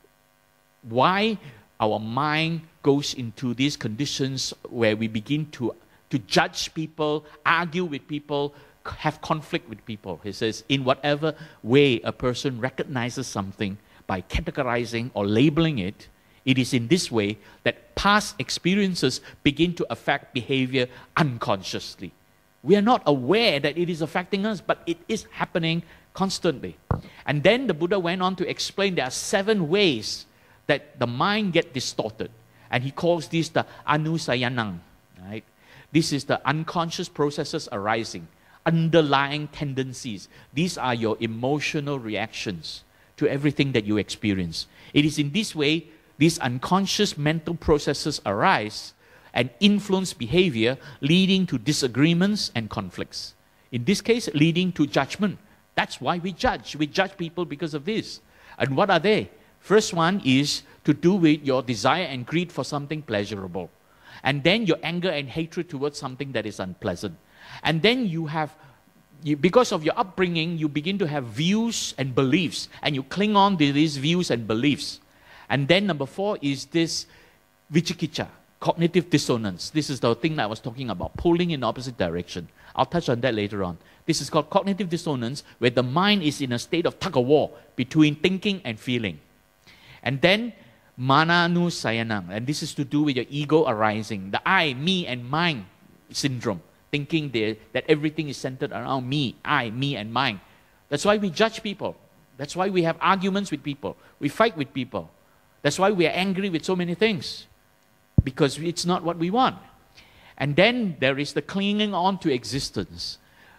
Speaker 1: why our mind goes into these conditions where we begin to, to judge people, argue with people, have conflict with people. He says, in whatever way a person recognizes something by categorizing or labeling it, it is in this way that past experiences begin to affect behavior unconsciously. We are not aware that it is affecting us, but it is happening constantly. And then the Buddha went on to explain there are seven ways that the mind gets distorted. And he calls this the anusayanang. Right? This is the unconscious processes arising, underlying tendencies. These are your emotional reactions to everything that you experience. It is in this way these unconscious mental processes arise and influence behavior, leading to disagreements and conflicts. In this case, leading to judgment. That's why we judge. We judge people because of this. And what are they? First one is to do with your desire and greed for something pleasurable. And then your anger and hatred towards something that is unpleasant. And then you have, you, because of your upbringing, you begin to have views and beliefs. And you cling on to these views and beliefs. And then number four is this vichikicha, cognitive dissonance. This is the thing that I was talking about, pulling in the opposite direction. I'll touch on that later on. This is called cognitive dissonance, where the mind is in a state of tug-of-war between thinking and feeling. And then mananu sayanam, and this is to do with your ego arising, the I, me, and mine syndrome, thinking there, that everything is centered around me, I, me, and mine. That's why we judge people. That's why we have arguments with people. We fight with people. That's why we are angry with so many things, because it's not what we want. And then there is the clinging on to existence,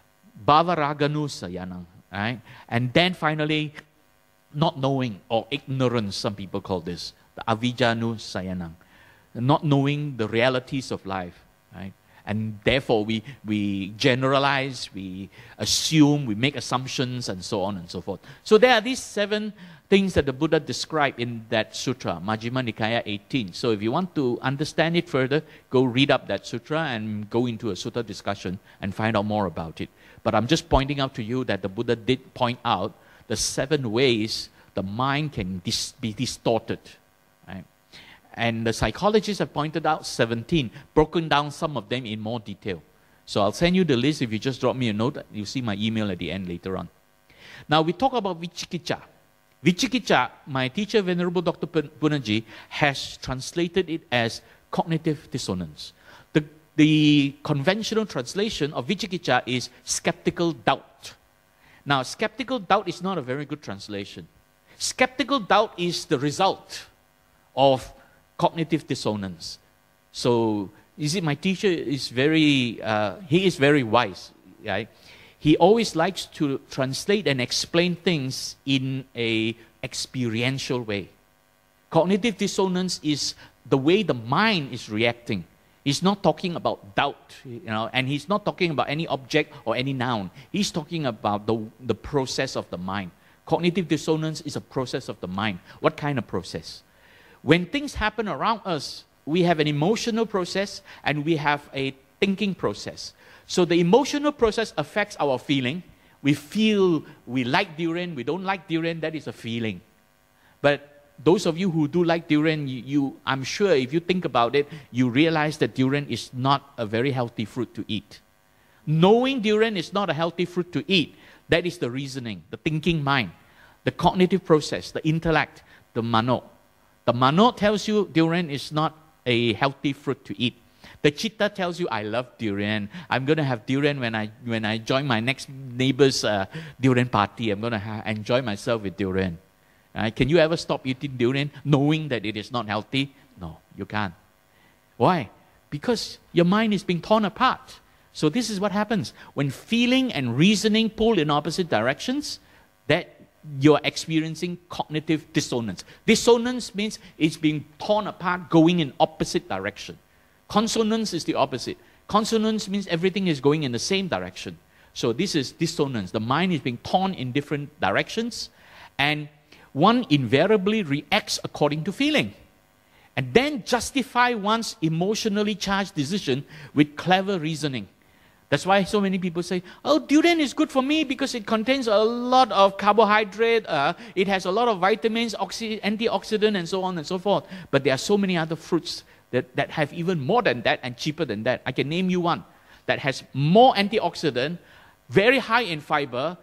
Speaker 1: bhavaraganu sayanam, right? And then finally, not knowing, or ignorance, some people call this, the avijjanu sayanam, not knowing the realities of life, right? And therefore we, we generalize, we assume, we make assumptions, and so on and so forth. So there are these seven things that the Buddha described in that sutra, Majjhima Nikaya eighteen. So if you want to understand it further, go read up that sutra and go into a sutta discussion and find out more about it. But I'm just pointing out to you that the Buddha did point out the seven ways the mind can dis be distorted. Right? And the psychologists have pointed out seventeen, broken down some of them in more detail. So I'll send you the list. If you just drop me a note, you'll see my email at the end later on. Now we talk about vichikicha. Vichikicha, my teacher, Venerable Doctor Punaji, has translated it as cognitive dissonance. The, the conventional translation of vichikicha is skeptical doubt. Now, skeptical doubt is not a very good translation. Skeptical doubt is the result of cognitive dissonance. So, you see, my teacher is very, uh, he is very wise, right? He always likes to translate and explain things in a experiential way. Cognitive dissonance is the way the mind is reacting. He's not talking about doubt, you know, and he's not talking about any object or any noun. He's talking about the, the process of the mind. Cognitive dissonance is a process of the mind. What kind of process? When things happen around us, we have an emotional process and we have a thinking process. So the emotional process affects our feeling. We feel we like durian, we don't like durian, that is a feeling. But those of you who do like durian, you, you, I'm sure if you think about it, you realize that durian is not a very healthy fruit to eat. Knowing durian is not a healthy fruit to eat, that is the reasoning, the thinking mind, the cognitive process, the intellect, the mano. The mano tells you durian is not a healthy fruit to eat. The chitta tells you, I love durian. I'm going to have durian when I, when I join my next neighbor's uh, durian party. I'm going to enjoy myself with durian. Right? Can you ever stop eating durian knowing that it is not healthy? No, you can't. Why? Because your mind is being torn apart. So this is what happens. When feeling and reasoning pull in opposite directions, that you're experiencing cognitive dissonance. Dissonance means it's being torn apart, going in opposite direction. Consonance is the opposite. Consonance means everything is going in the same direction. So this is dissonance. The mind is being torn in different directions, and one invariably reacts according to feeling, and then justify one's emotionally charged decision with clever reasoning. That's why so many people say, oh, durian is good for me because it contains a lot of carbohydrate, uh, it has a lot of vitamins, antioxidant, and so on and so forth. But there are so many other fruits that, that have even more than that and cheaper than that. I can name you one that has more antioxidant, very high in fiber,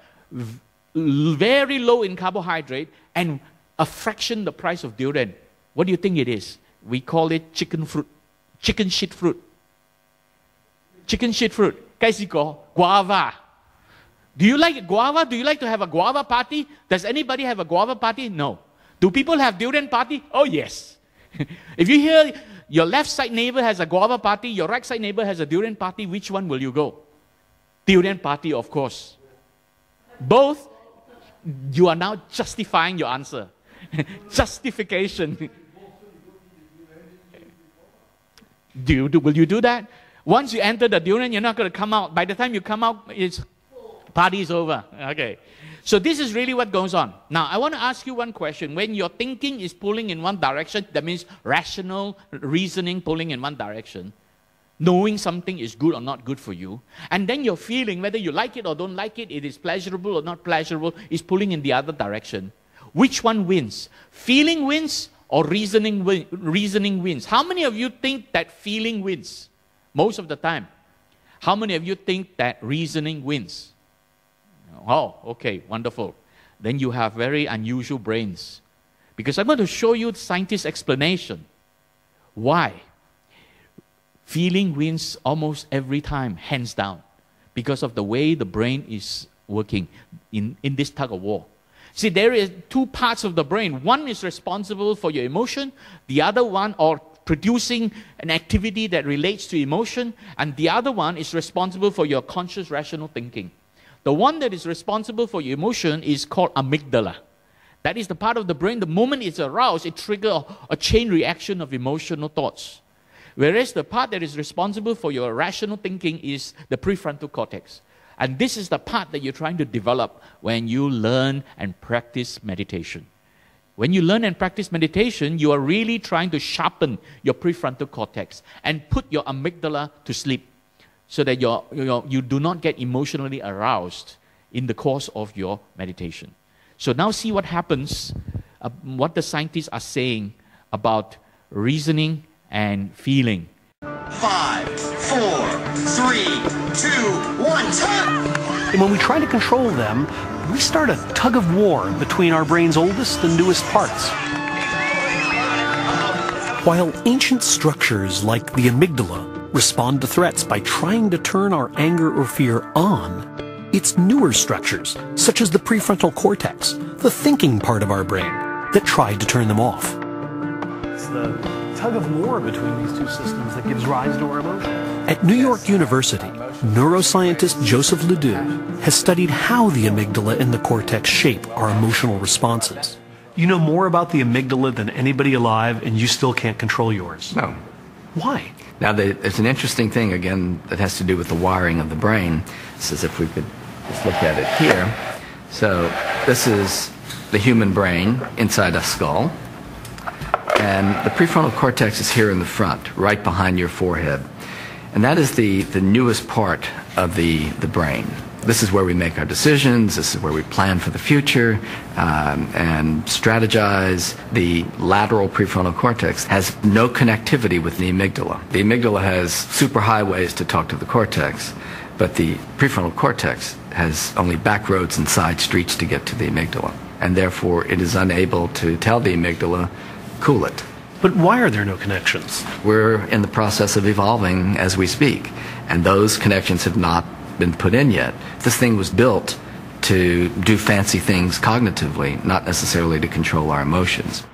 Speaker 1: very low in carbohydrate, and a fraction the price of durian. What do you think it is? We call it chicken fruit, chicken shit fruit. Chicken shit fruit. Guava. Do you like guava? Do you like to have a guava party? Does anybody have a guava party? No. Do people have durian party? Oh yes. If you hear your left side neighbor has a guava party, your right side neighbor has a durian party, which one will you go? Durian party, of course. Both, you are now justifying your answer. Justification. Do you do, will you do that? Once you enter the durian, you're not going to come out. By the time you come out, it's party's over. Okay. So this is really what goes on. Now, I want to ask you one question. When your thinking is pulling in one direction, that means rational reasoning pulling in one direction, knowing something is good or not good for you, and then your feeling, whether you like it or don't like it, it is pleasurable or not pleasurable, is pulling in the other direction. Which one wins? Feeling wins or reasoning, win reasoning wins? How many of you think that feeling wins? Most of the time. How many of you think that reasoning wins? Oh, okay, wonderful. Then you have very unusual brains. Because I'm going to show you the scientist's explanation. Why? Feeling wins almost every time, hands down. Because of the way the brain is working in, in this tug of war. See, there is two parts of the brain. One is responsible for your emotion. The other one, or producing an activity that relates to emotion. And the other one is responsible for your conscious, rational thinking. The one that is responsible for your emotion is called amygdala. That is the part of the brain, the moment it's aroused, it triggers a chain reaction of emotional thoughts. Whereas the part that is responsible for your rational thinking is the prefrontal cortex. And this is the part that you're trying to develop when you learn and practice meditation. When you learn and practice meditation, you are really trying to sharpen your prefrontal cortex and put your amygdala to sleep, so that you're, you're, you do not get emotionally aroused in the course of your meditation. So now see what happens, uh, what the scientists are saying about reasoning and feeling.
Speaker 12: Five, four, three, two, one, time!
Speaker 13: And when we try to control them, we start a tug of war between our brain's oldest and newest parts. While ancient structures like the amygdala respond to threats by trying to turn our anger or fear on, it's newer structures, such as the prefrontal cortex, the thinking part of our brain, that try to turn them off. It's the tug of war between these two systems that gives rise to our emotions. At New York University, neuroscientist Joseph Ledoux has studied how the amygdala and the cortex shape our emotional responses. You know more about the amygdala than anybody alive, and you still can't control yours.
Speaker 14: No.
Speaker 13: Why?
Speaker 14: Now, there's an interesting thing, again, that has to do with the wiring of the brain. This is, if we could just look at it here. So this is the human brain inside a skull. And the prefrontal cortex is here in the front, right behind your forehead. And that is the, the newest part of the, the brain. This is where we make our decisions. This is where we plan for the future um, and strategize. The lateral prefrontal cortex has no connectivity with the amygdala. The amygdala has superhighways to talk to the cortex, but the prefrontal cortex has only back roads and side streets to get to the amygdala. And therefore, it is unable to tell the amygdala, cool it.
Speaker 13: But why are there no connections?
Speaker 14: We're in the process of evolving as we speak, and those connections have not been put in yet. This thing was built to do fancy things cognitively, not necessarily to control our emotions.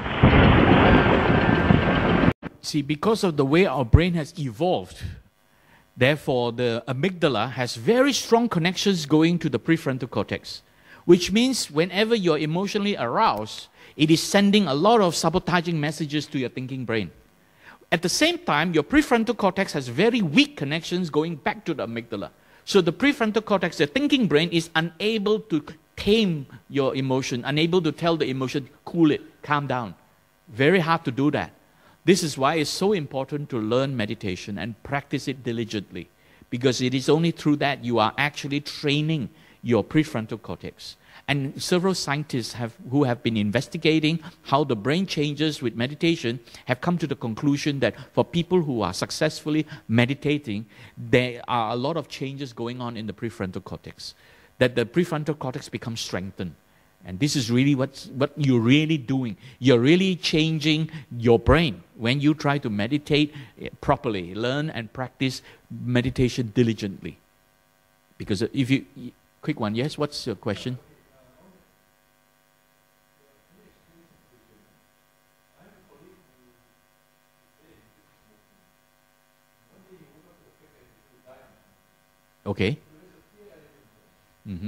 Speaker 1: See, because of the way our brain has evolved, therefore the amygdala has very strong connections going to the prefrontal cortex, which means whenever you're emotionally aroused, it is sending a lot of sabotaging messages to your thinking brain. At the same time, your prefrontal cortex has very weak connections going back to the amygdala. So the prefrontal cortex, the thinking brain, is unable to tame your emotion, unable to tell the emotion, cool it, calm down. Very hard to do that. This is why it's so important to learn meditation and practice it diligently, because it is only through that you are actually training your prefrontal cortex. And several scientists have, who have been investigating how the brain changes with meditation have come to the conclusion that for people who are successfully meditating, there are a lot of changes going on in the prefrontal cortex, that the prefrontal cortex becomes strengthened. And this is really what's, what you're really doing. You're really changing your brain when you try to meditate properly, learn and practice meditation diligently. Because if you... Quick one, yes, what's your question? Okay. Mm-hmm.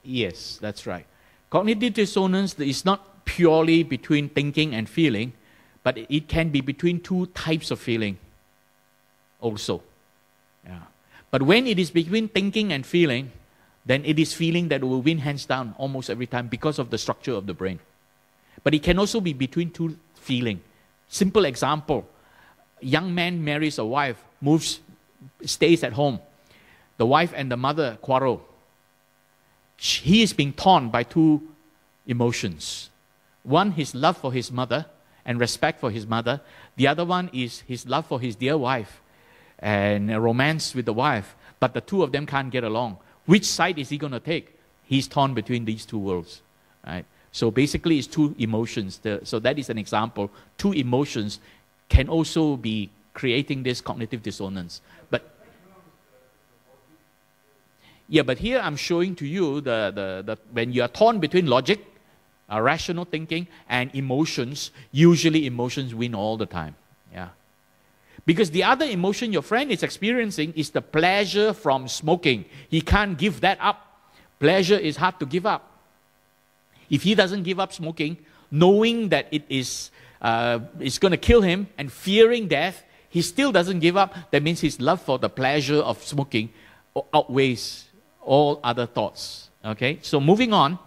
Speaker 1: Yes, that's right. Cognitive dissonance is not purely between thinking and feeling, but it can be between two types of feeling also. Yeah. But when it is between thinking and feeling, then it is feeling that will win hands down almost every time because of the structure of the brain. But it can also be between two feeling. Simple example, young man marries a wife, moves, stays at home. The wife and the mother quarrel. He is being torn by two emotions. One, his love for his mother and respect for his mother. The other one is his love for his dear wife and a romance with the wife. But the two of them can't get along. Which side is he going to take? He's torn between these two worlds. Right? So basically it's two emotions. The, so that is an example. Two emotions can also be creating this cognitive dissonance. But yeah, but here I'm showing to you the, the, the when you are torn between logic, uh, rational thinking, and emotions, usually emotions win all the time. Yeah. Because the other emotion your friend is experiencing is the pleasure from smoking. He can't give that up. Pleasure is hard to give up. If he doesn't give up smoking, knowing that it is uh, it's going to kill him and fearing death, he still doesn't give up. That means his love for the pleasure of smoking outweighs all other thoughts. Okay? So moving on,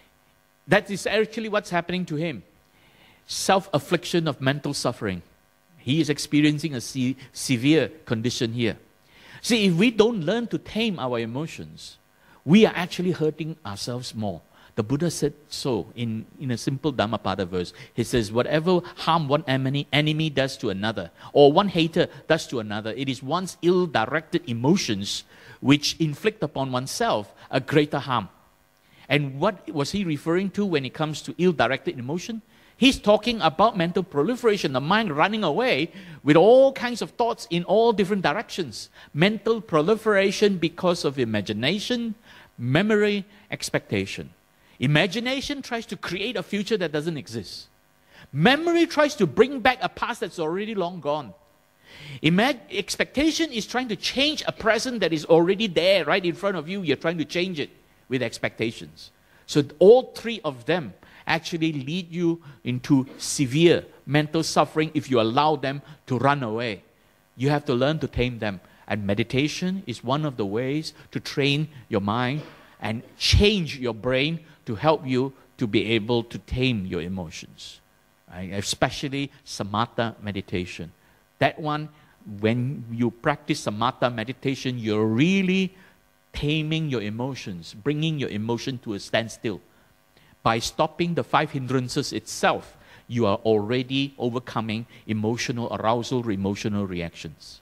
Speaker 1: that is actually what's happening to him. Self-affliction of mental suffering. He is experiencing a se severe condition here. See, if we don't learn to tame our emotions, we are actually hurting ourselves more. The Buddha said so in, in a simple Dhammapada verse. He says, whatever harm one enemy, enemy does to another, or one hater does to another, it is one's ill-directed emotions which inflict upon oneself a greater harm. And what was he referring to when it comes to ill-directed emotion? He's talking about mental proliferation, the mind running away with all kinds of thoughts in all different directions. Mental proliferation because of imagination, memory, expectation. Imagination tries to create a future that doesn't exist. Memory tries to bring back a past that's already long gone. Imag expectation is trying to change a present that is already there, right in front of you. You're trying to change it with expectations. So all three of them actually lead you into severe mental suffering if you allow them to run away. You have to learn to tame them. And meditation is one of the ways to train your mind and change your brain to help you to be able to tame your emotions. Right? Especially samatha meditation. That one, when you practice samatha meditation, you're really taming your emotions, bringing your emotion to a standstill. By stopping the five hindrances itself, you are already overcoming emotional arousal, emotional reactions.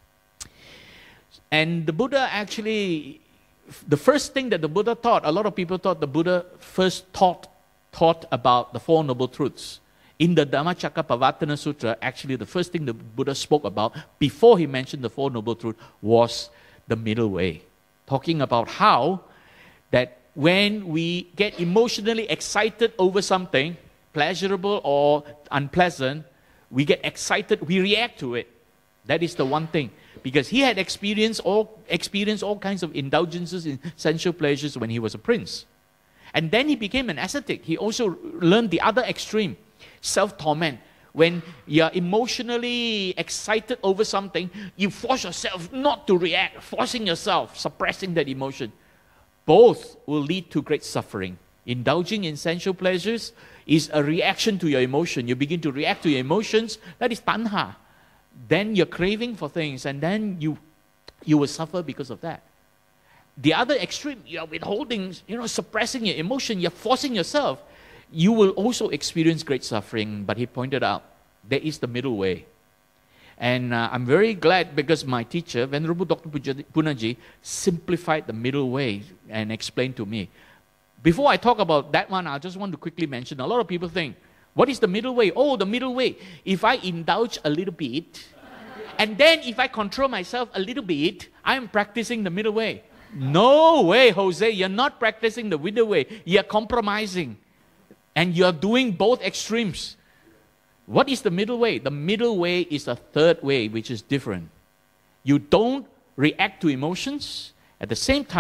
Speaker 1: And the Buddha actually, the first thing that the Buddha taught, a lot of people thought the Buddha first taught, taught about the Four Noble Truths. In the Dhammacakkappavattana Sutra, actually the first thing the Buddha spoke about before he mentioned the Four Noble Truths was the middle way. Talking about how that when we get emotionally excited over something, pleasurable or unpleasant, we get excited, we react to it. That is the one thing. Because he had experienced all, experienced all kinds of indulgences in sensual pleasures when he was a prince. And then he became an ascetic. He also learned the other extreme, self-torment. When you're emotionally excited over something, you force yourself not to react, forcing yourself, suppressing that emotion. Both will lead to great suffering. Indulging in sensual pleasures is a reaction to your emotion. You begin to react to your emotions. That is tanha. Then you're craving for things, and then you, you will suffer because of that. The other extreme, you're withholding, you know, suppressing your emotion, you're forcing yourself. You will also experience great suffering, but he pointed out, there is the middle way. And uh, I'm very glad because my teacher, Venerable Doctor Punaji, simplified the middle way and explained to me. Before I talk about that one, I just want to quickly mention, a lot of people think, what is the middle way? Oh, the middle way. If I indulge a little bit, and then if I control myself a little bit, I am practicing the middle way. No way, Jose, you're not practicing the middle way. You're compromising. And you're doing both extremes. What is the middle way? The middle way is a third way, which is different. You don't react to emotions. At the same time,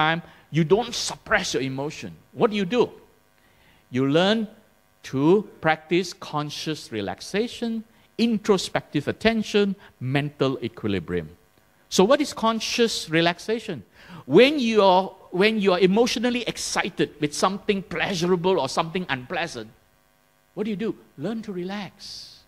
Speaker 1: You don't suppress your emotion. What do you do? You learn to practice conscious relaxation, introspective attention, mental equilibrium. So what is conscious relaxation? When you're, when you're emotionally excited with something pleasurable or something unpleasant, what do you do? Learn to relax.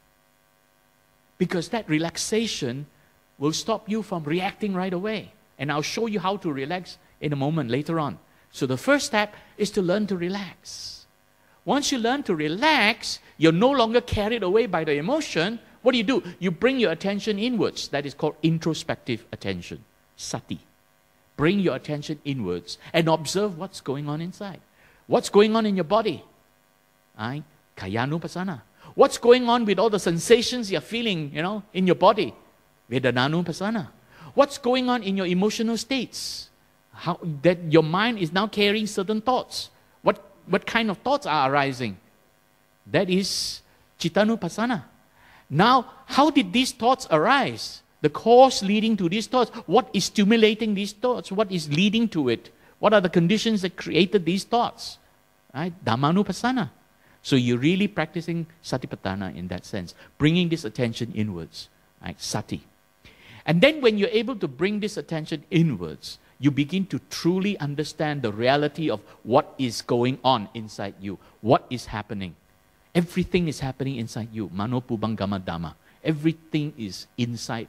Speaker 1: Because that relaxation will stop you from reacting right away. And I'll show you how to relax in a moment later on. So the first step is to learn to relax. Once you learn to relax, you're no longer carried away by the emotion. What do you do? You bring your attention inwards. That is called introspective attention, sati. Bring your attention inwards and observe what's going on inside. What's going on in your body? Right? Kayanupassana. What's going on with all the sensations you're feeling, you know, in your body? Vedananupassana. What's going on in your emotional states? How that your mind is now carrying certain thoughts. What what kind of thoughts are arising? That is Chittanupassana. Now, how did these thoughts arise? The cause leading to these thoughts. What is stimulating these thoughts? What is leading to it? What are the conditions that created these thoughts? Right? Dhammanupassana. So you're really practicing satipatthana in that sense, bringing this attention inwards, right? Sati. And then when you're able to bring this attention inwards, you begin to truly understand the reality of what is going on inside you, what is happening. Everything is happening inside you. Mano pubangama dhamma. Everything is inside.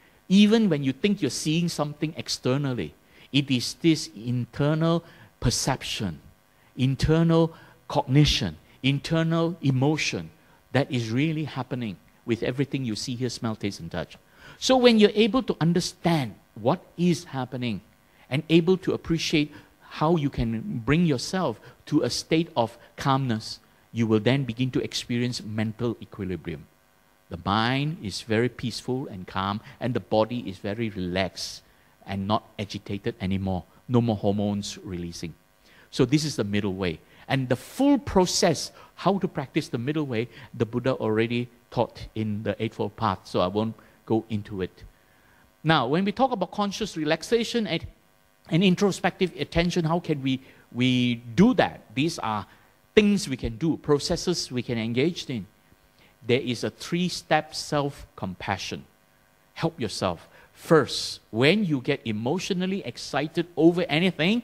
Speaker 1: Even when you think you're seeing something externally, it is this internal perception, internal cognition, internal emotion that is really happening with everything you see, hear, smell, taste, and touch. So when you're able to understand what is happening and able to appreciate how you can bring yourself to a state of calmness, you will then begin to experience mental equilibrium. The mind is very peaceful and calm, and the body is very relaxed and not agitated anymore. No more hormones releasing. So this is the middle way. And the full process, how to practice the middle way, the Buddha already taught in the Eightfold Path, so I won't go into it. Now, when we talk about conscious relaxation and, and introspective attention, how can we, we do that? These are things we can do, processes we can engage in. There is a three-step self-compassion. Help yourself. First, when you get emotionally excited over anything,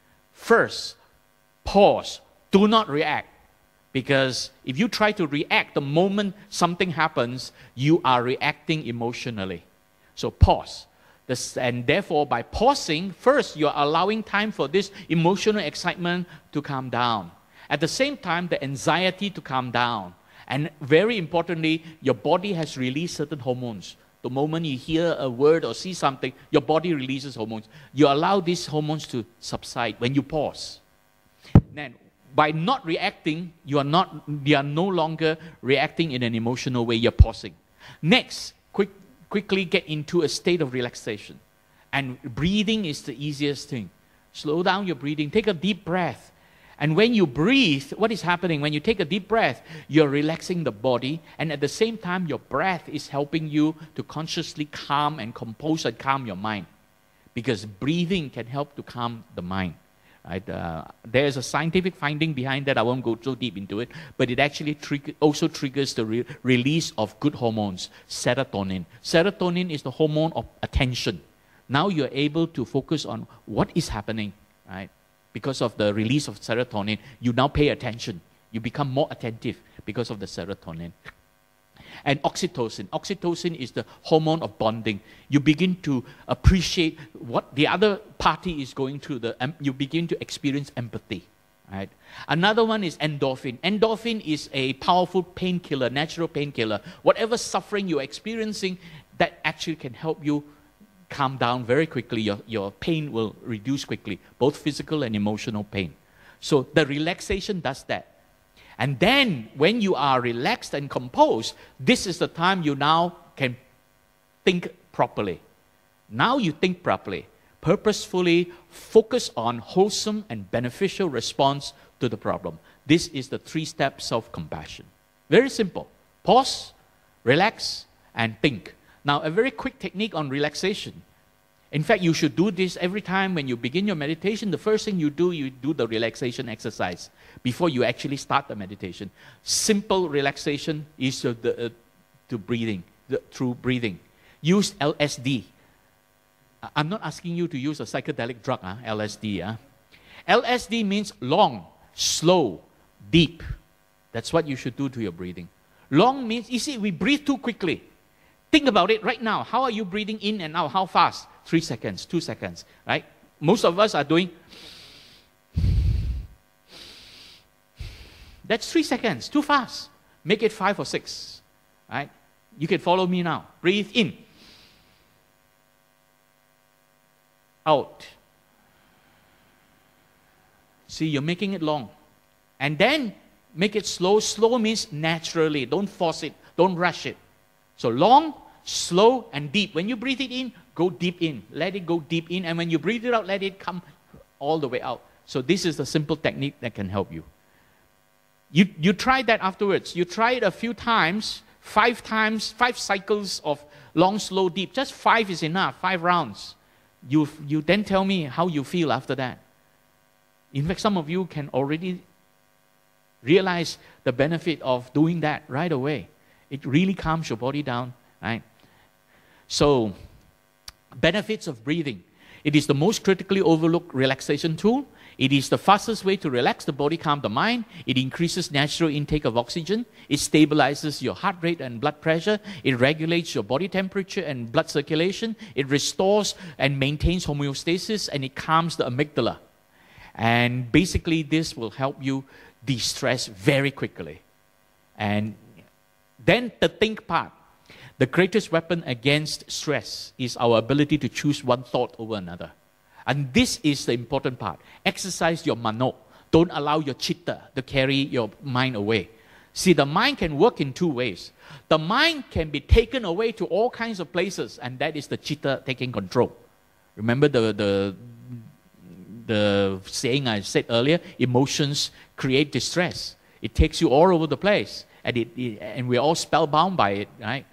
Speaker 1: first, pause. Do not react. Because if you try to react the moment something happens, you are reacting emotionally. So pause. This, and therefore, by pausing, first, you're allowing time for this emotional excitement to calm down. At the same time, the anxiety to calm down. And very importantly, your body has released certain hormones. The moment you hear a word or see something, your body releases hormones. You allow these hormones to subside when you pause. Then, by not reacting, you are, not, you are no longer reacting in an emotional way, you're pausing. Next, quick, quickly get into a state of relaxation. And breathing is the easiest thing. Slow down your breathing, take a deep breath. And when you breathe, what is happening? When you take a deep breath, you're relaxing the body, and at the same time, your breath is helping you to consciously calm and compose and calm your mind. Because breathing can help to calm the mind. Right? Uh, there's a scientific finding behind that. I won't go so deep into it, but it actually trigger, also triggers the re release of good hormones, serotonin. Serotonin is the hormone of attention. Now you're able to focus on what is happening, right? Because of the release of serotonin, you now pay attention. You become more attentive because of the serotonin. And oxytocin. Oxytocin is the hormone of bonding. You begin to appreciate what the other party is going through. The, um, you begin to experience empathy. Right? Another one is endorphin. Endorphin is a powerful painkiller, natural painkiller. Whatever suffering you're experiencing, that actually can help you calm down very quickly. Your, your pain will reduce quickly, both physical and emotional pain. So the relaxation does that. And then when you are relaxed and composed, this is the time you now can think properly. Now you think properly. Purposefully focus on wholesome and beneficial response to the problem. This is the three-step self-compassion. Very simple. Pause, relax, and think. Now, a very quick technique on relaxation. In fact, you should do this every time when you begin your meditation. The first thing you do, you do the relaxation exercise before you actually start the meditation. Simple relaxation is uh, the, uh, to breathing, the, through breathing. Use L S D. I'm not asking you to use a psychedelic drug, huh? L S D. Huh? L S D means long, slow, deep. That's what you should do to your breathing. Long means, you see, we breathe too quickly. Think about it right now. How are you breathing in and out? How fast? Three seconds, two seconds, right? Most of us are doing... That's three seconds, too fast. Make it five or six, right? You can follow me now. Breathe in. Out. See, you're making it long. And then make it slow. Slow means naturally. Don't force it. Don't rush it. So long, slow, and deep. When you breathe it in, go deep in. Let it go deep in. And when you breathe it out, let it come all the way out. So this is the simple technique that can help you. You, you try that afterwards. You try it a few times, five times, five cycles of long, slow, deep. Just five is enough, five rounds. You, you then tell me how you feel after that. In fact, some of you can already realize the benefit of doing that right away. It really calms your body down, right? So, benefits of breathing. It is the most critically overlooked relaxation tool. It is the fastest way to relax the body, calm the mind. It increases natural intake of oxygen. It stabilizes your heart rate and blood pressure. It regulates your body temperature and blood circulation. It restores and maintains homeostasis, and it calms the amygdala. And basically, this will help you de-stress very quickly. And then the think part. The greatest weapon against stress is our ability to choose one thought over another. And this is the important part. Exercise your mano. Don't allow your chitta to carry your mind away. See, the mind can work in two ways. The mind can be taken away to all kinds of places, and that is the chitta taking control. Remember the, the, the saying I said earlier, emotions create distress. It takes you all over the place, and, it, it, and we're all spellbound by it, right?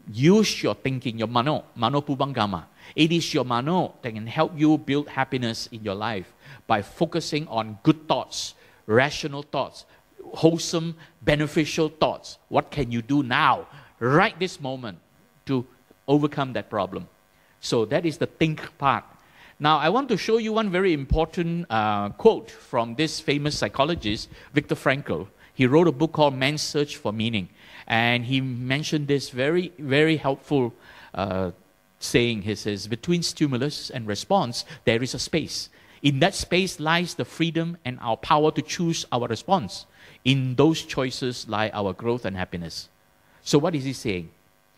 Speaker 1: Use your thinking, your mano, mano pubangama. It is your mano that can help you build happiness in your life by focusing on good thoughts, rational thoughts, wholesome, beneficial thoughts. What can you do now, right this moment, to overcome that problem? So that is the think part. Now, I want to show you one very important uh, quote from this famous psychologist, Viktor Frankl. He wrote a book called Man's Search for Meaning. And he mentioned this very, very helpful uh, saying. He says, between stimulus and response, there is a space. In that space lies the freedom and our power to choose our response. In those choices lie our growth and happiness. So what is he saying?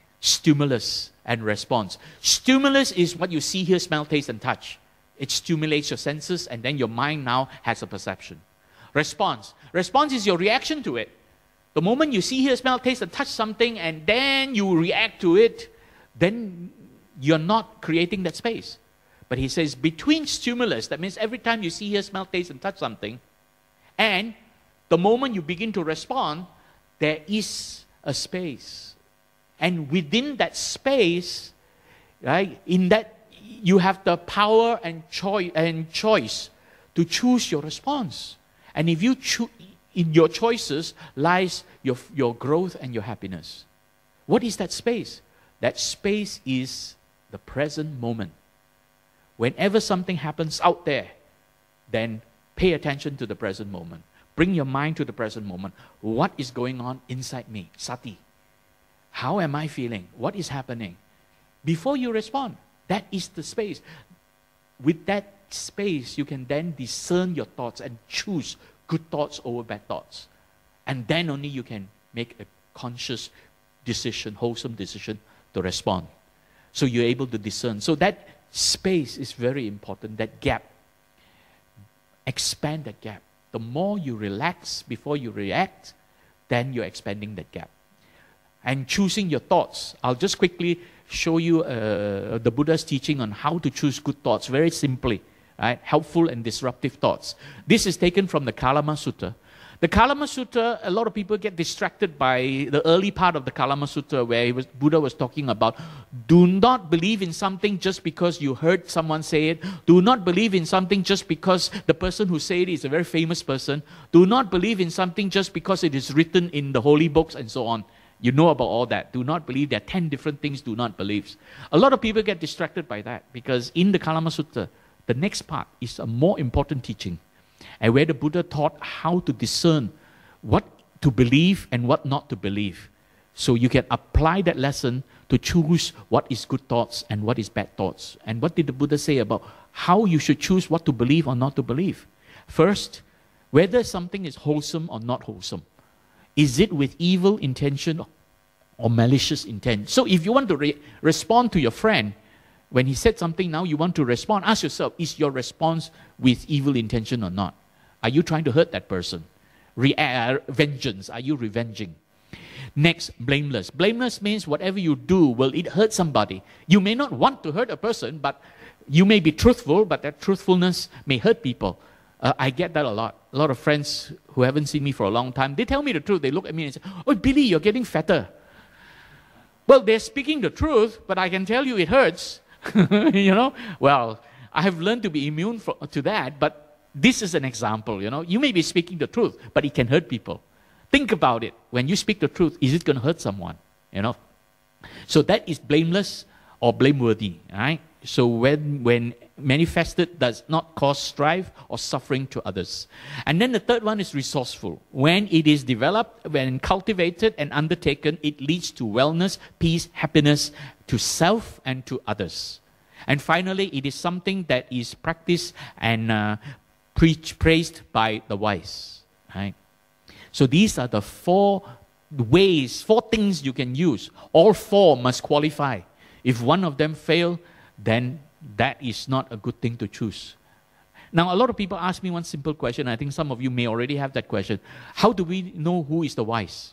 Speaker 1: Stimulus and response. Stimulus is what you see, hear, smell, taste, and touch. It stimulates your senses, and then your mind now has a perception. Response. Response is your reaction to it. The moment you see, hear, smell, taste, and touch something, and then you react to it, then you're not creating that space. But he says, between stimulus, that means every time you see, hear, smell, taste, and touch something, and the moment you begin to respond, there is a space. And within that space, right, in that, you have the power and, choi- and choice to choose your response. And if you choose, in your choices lies your, your growth and your happiness. What is that space? That space is the present moment. Whenever something happens out there, then pay attention to the present moment. Bring your mind to the present moment. What is going on inside me? Sati. How am I feeling? What is happening? Before you respond, that is the space. With that space, you can then discern your thoughts and choose good thoughts over bad thoughts. And then only you can make a conscious decision, wholesome decision to respond. So you're able to discern. So that space is very important, that gap. Expand that gap. The more you relax before you react, then you're expanding that gap. And choosing your thoughts. I'll just quickly show you uh, the Buddha's teaching on how to choose good thoughts, very simply. Right? Helpful and disruptive thoughts. This is taken from the Kalama Sutta. The Kalama Sutta, a lot of people get distracted by the early part of the Kalama Sutta where he was, Buddha was talking about, do not believe in something just because you heard someone say it. Do not believe in something just because the person who said it is a very famous person. Do not believe in something just because it is written in the holy books and so on. You know about all that. Do not believe. There are ten different things do not believe. A lot of people get distracted by that because in the Kalama Sutta, the next part is a more important teaching. And where the Buddha taught how to discern what to believe and what not to believe. So you can apply that lesson to choose what is good thoughts and what is bad thoughts. And what did the Buddha say about how you should choose what to believe or not to believe? First, whether something is wholesome or not wholesome. Is it with evil intention or malicious intent? So if you want to re respond to your friend, when he said something now you want to respond, ask yourself, is your response with evil intention or not? Are you trying to hurt that person? Re uh, vengeance, are you revenging? Next, blameless. Blameless means whatever you do, will it hurt somebody? You may not want to hurt a person, but you may be truthful, but that truthfulness may hurt people. Uh, I get that a lot. A lot of friends who haven't seen me for a long time, they tell me the truth. They look at me and say, oh, Billy, you're getting fatter. Well, they're speaking the truth, but I can tell you it hurts. You know, well, I have learned to be immune for, to that, but this is an example, you know. You may be speaking the truth, but it can hurt people. Think about it. When you speak the truth, is it going to hurt someone? You know. So that is blameless or blameworthy, right? So when, when manifested does not cause strife or suffering to others. And then the third one is resourceful. When it is developed, when cultivated and undertaken, it leads to wellness, peace, happiness to self and to others. And finally, it is something that is practiced and uh, preached, praised by the wise. Right? So these are the four ways, four things you can use. All four must qualify. If one of them fail, then that is not a good thing to choose. Now, a lot of people ask me one simple question. I think some of you may already have that question. How do we know who is the wise?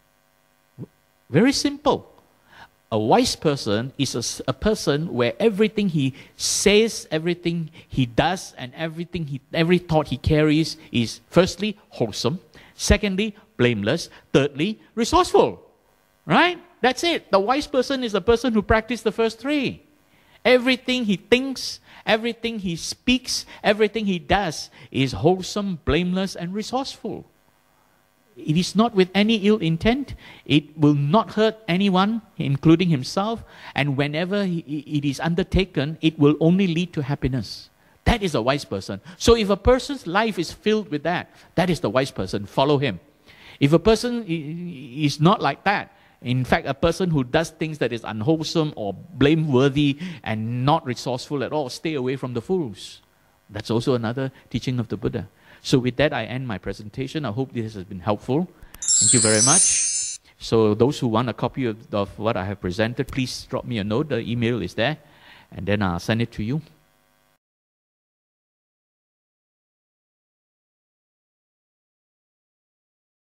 Speaker 1: Very simple. A wise person is a, a person where everything he says, everything he does, and everything he, every thought he carries is firstly wholesome, secondly blameless, thirdly resourceful. Right? That's it. The wise person is a person who practices the first three. Everything he thinks, everything he speaks, everything he does is wholesome, blameless, and resourceful. It is not with any ill intent. It will not hurt anyone, including himself. And whenever he, it is undertaken, it will only lead to happiness. That is a wise person. So if a person's life is filled with that, that is the wise person. Follow him. If a person is not like that, in fact, a person who does things that is unwholesome or blameworthy and not resourceful at all, stay away from the fools. That's also another teaching of the Buddha. So with that, I end my presentation. I hope this has been helpful. Thank you very much. So those who want a copy of, of what I have presented, please drop me a note. The email is there, and then I'll send it to you.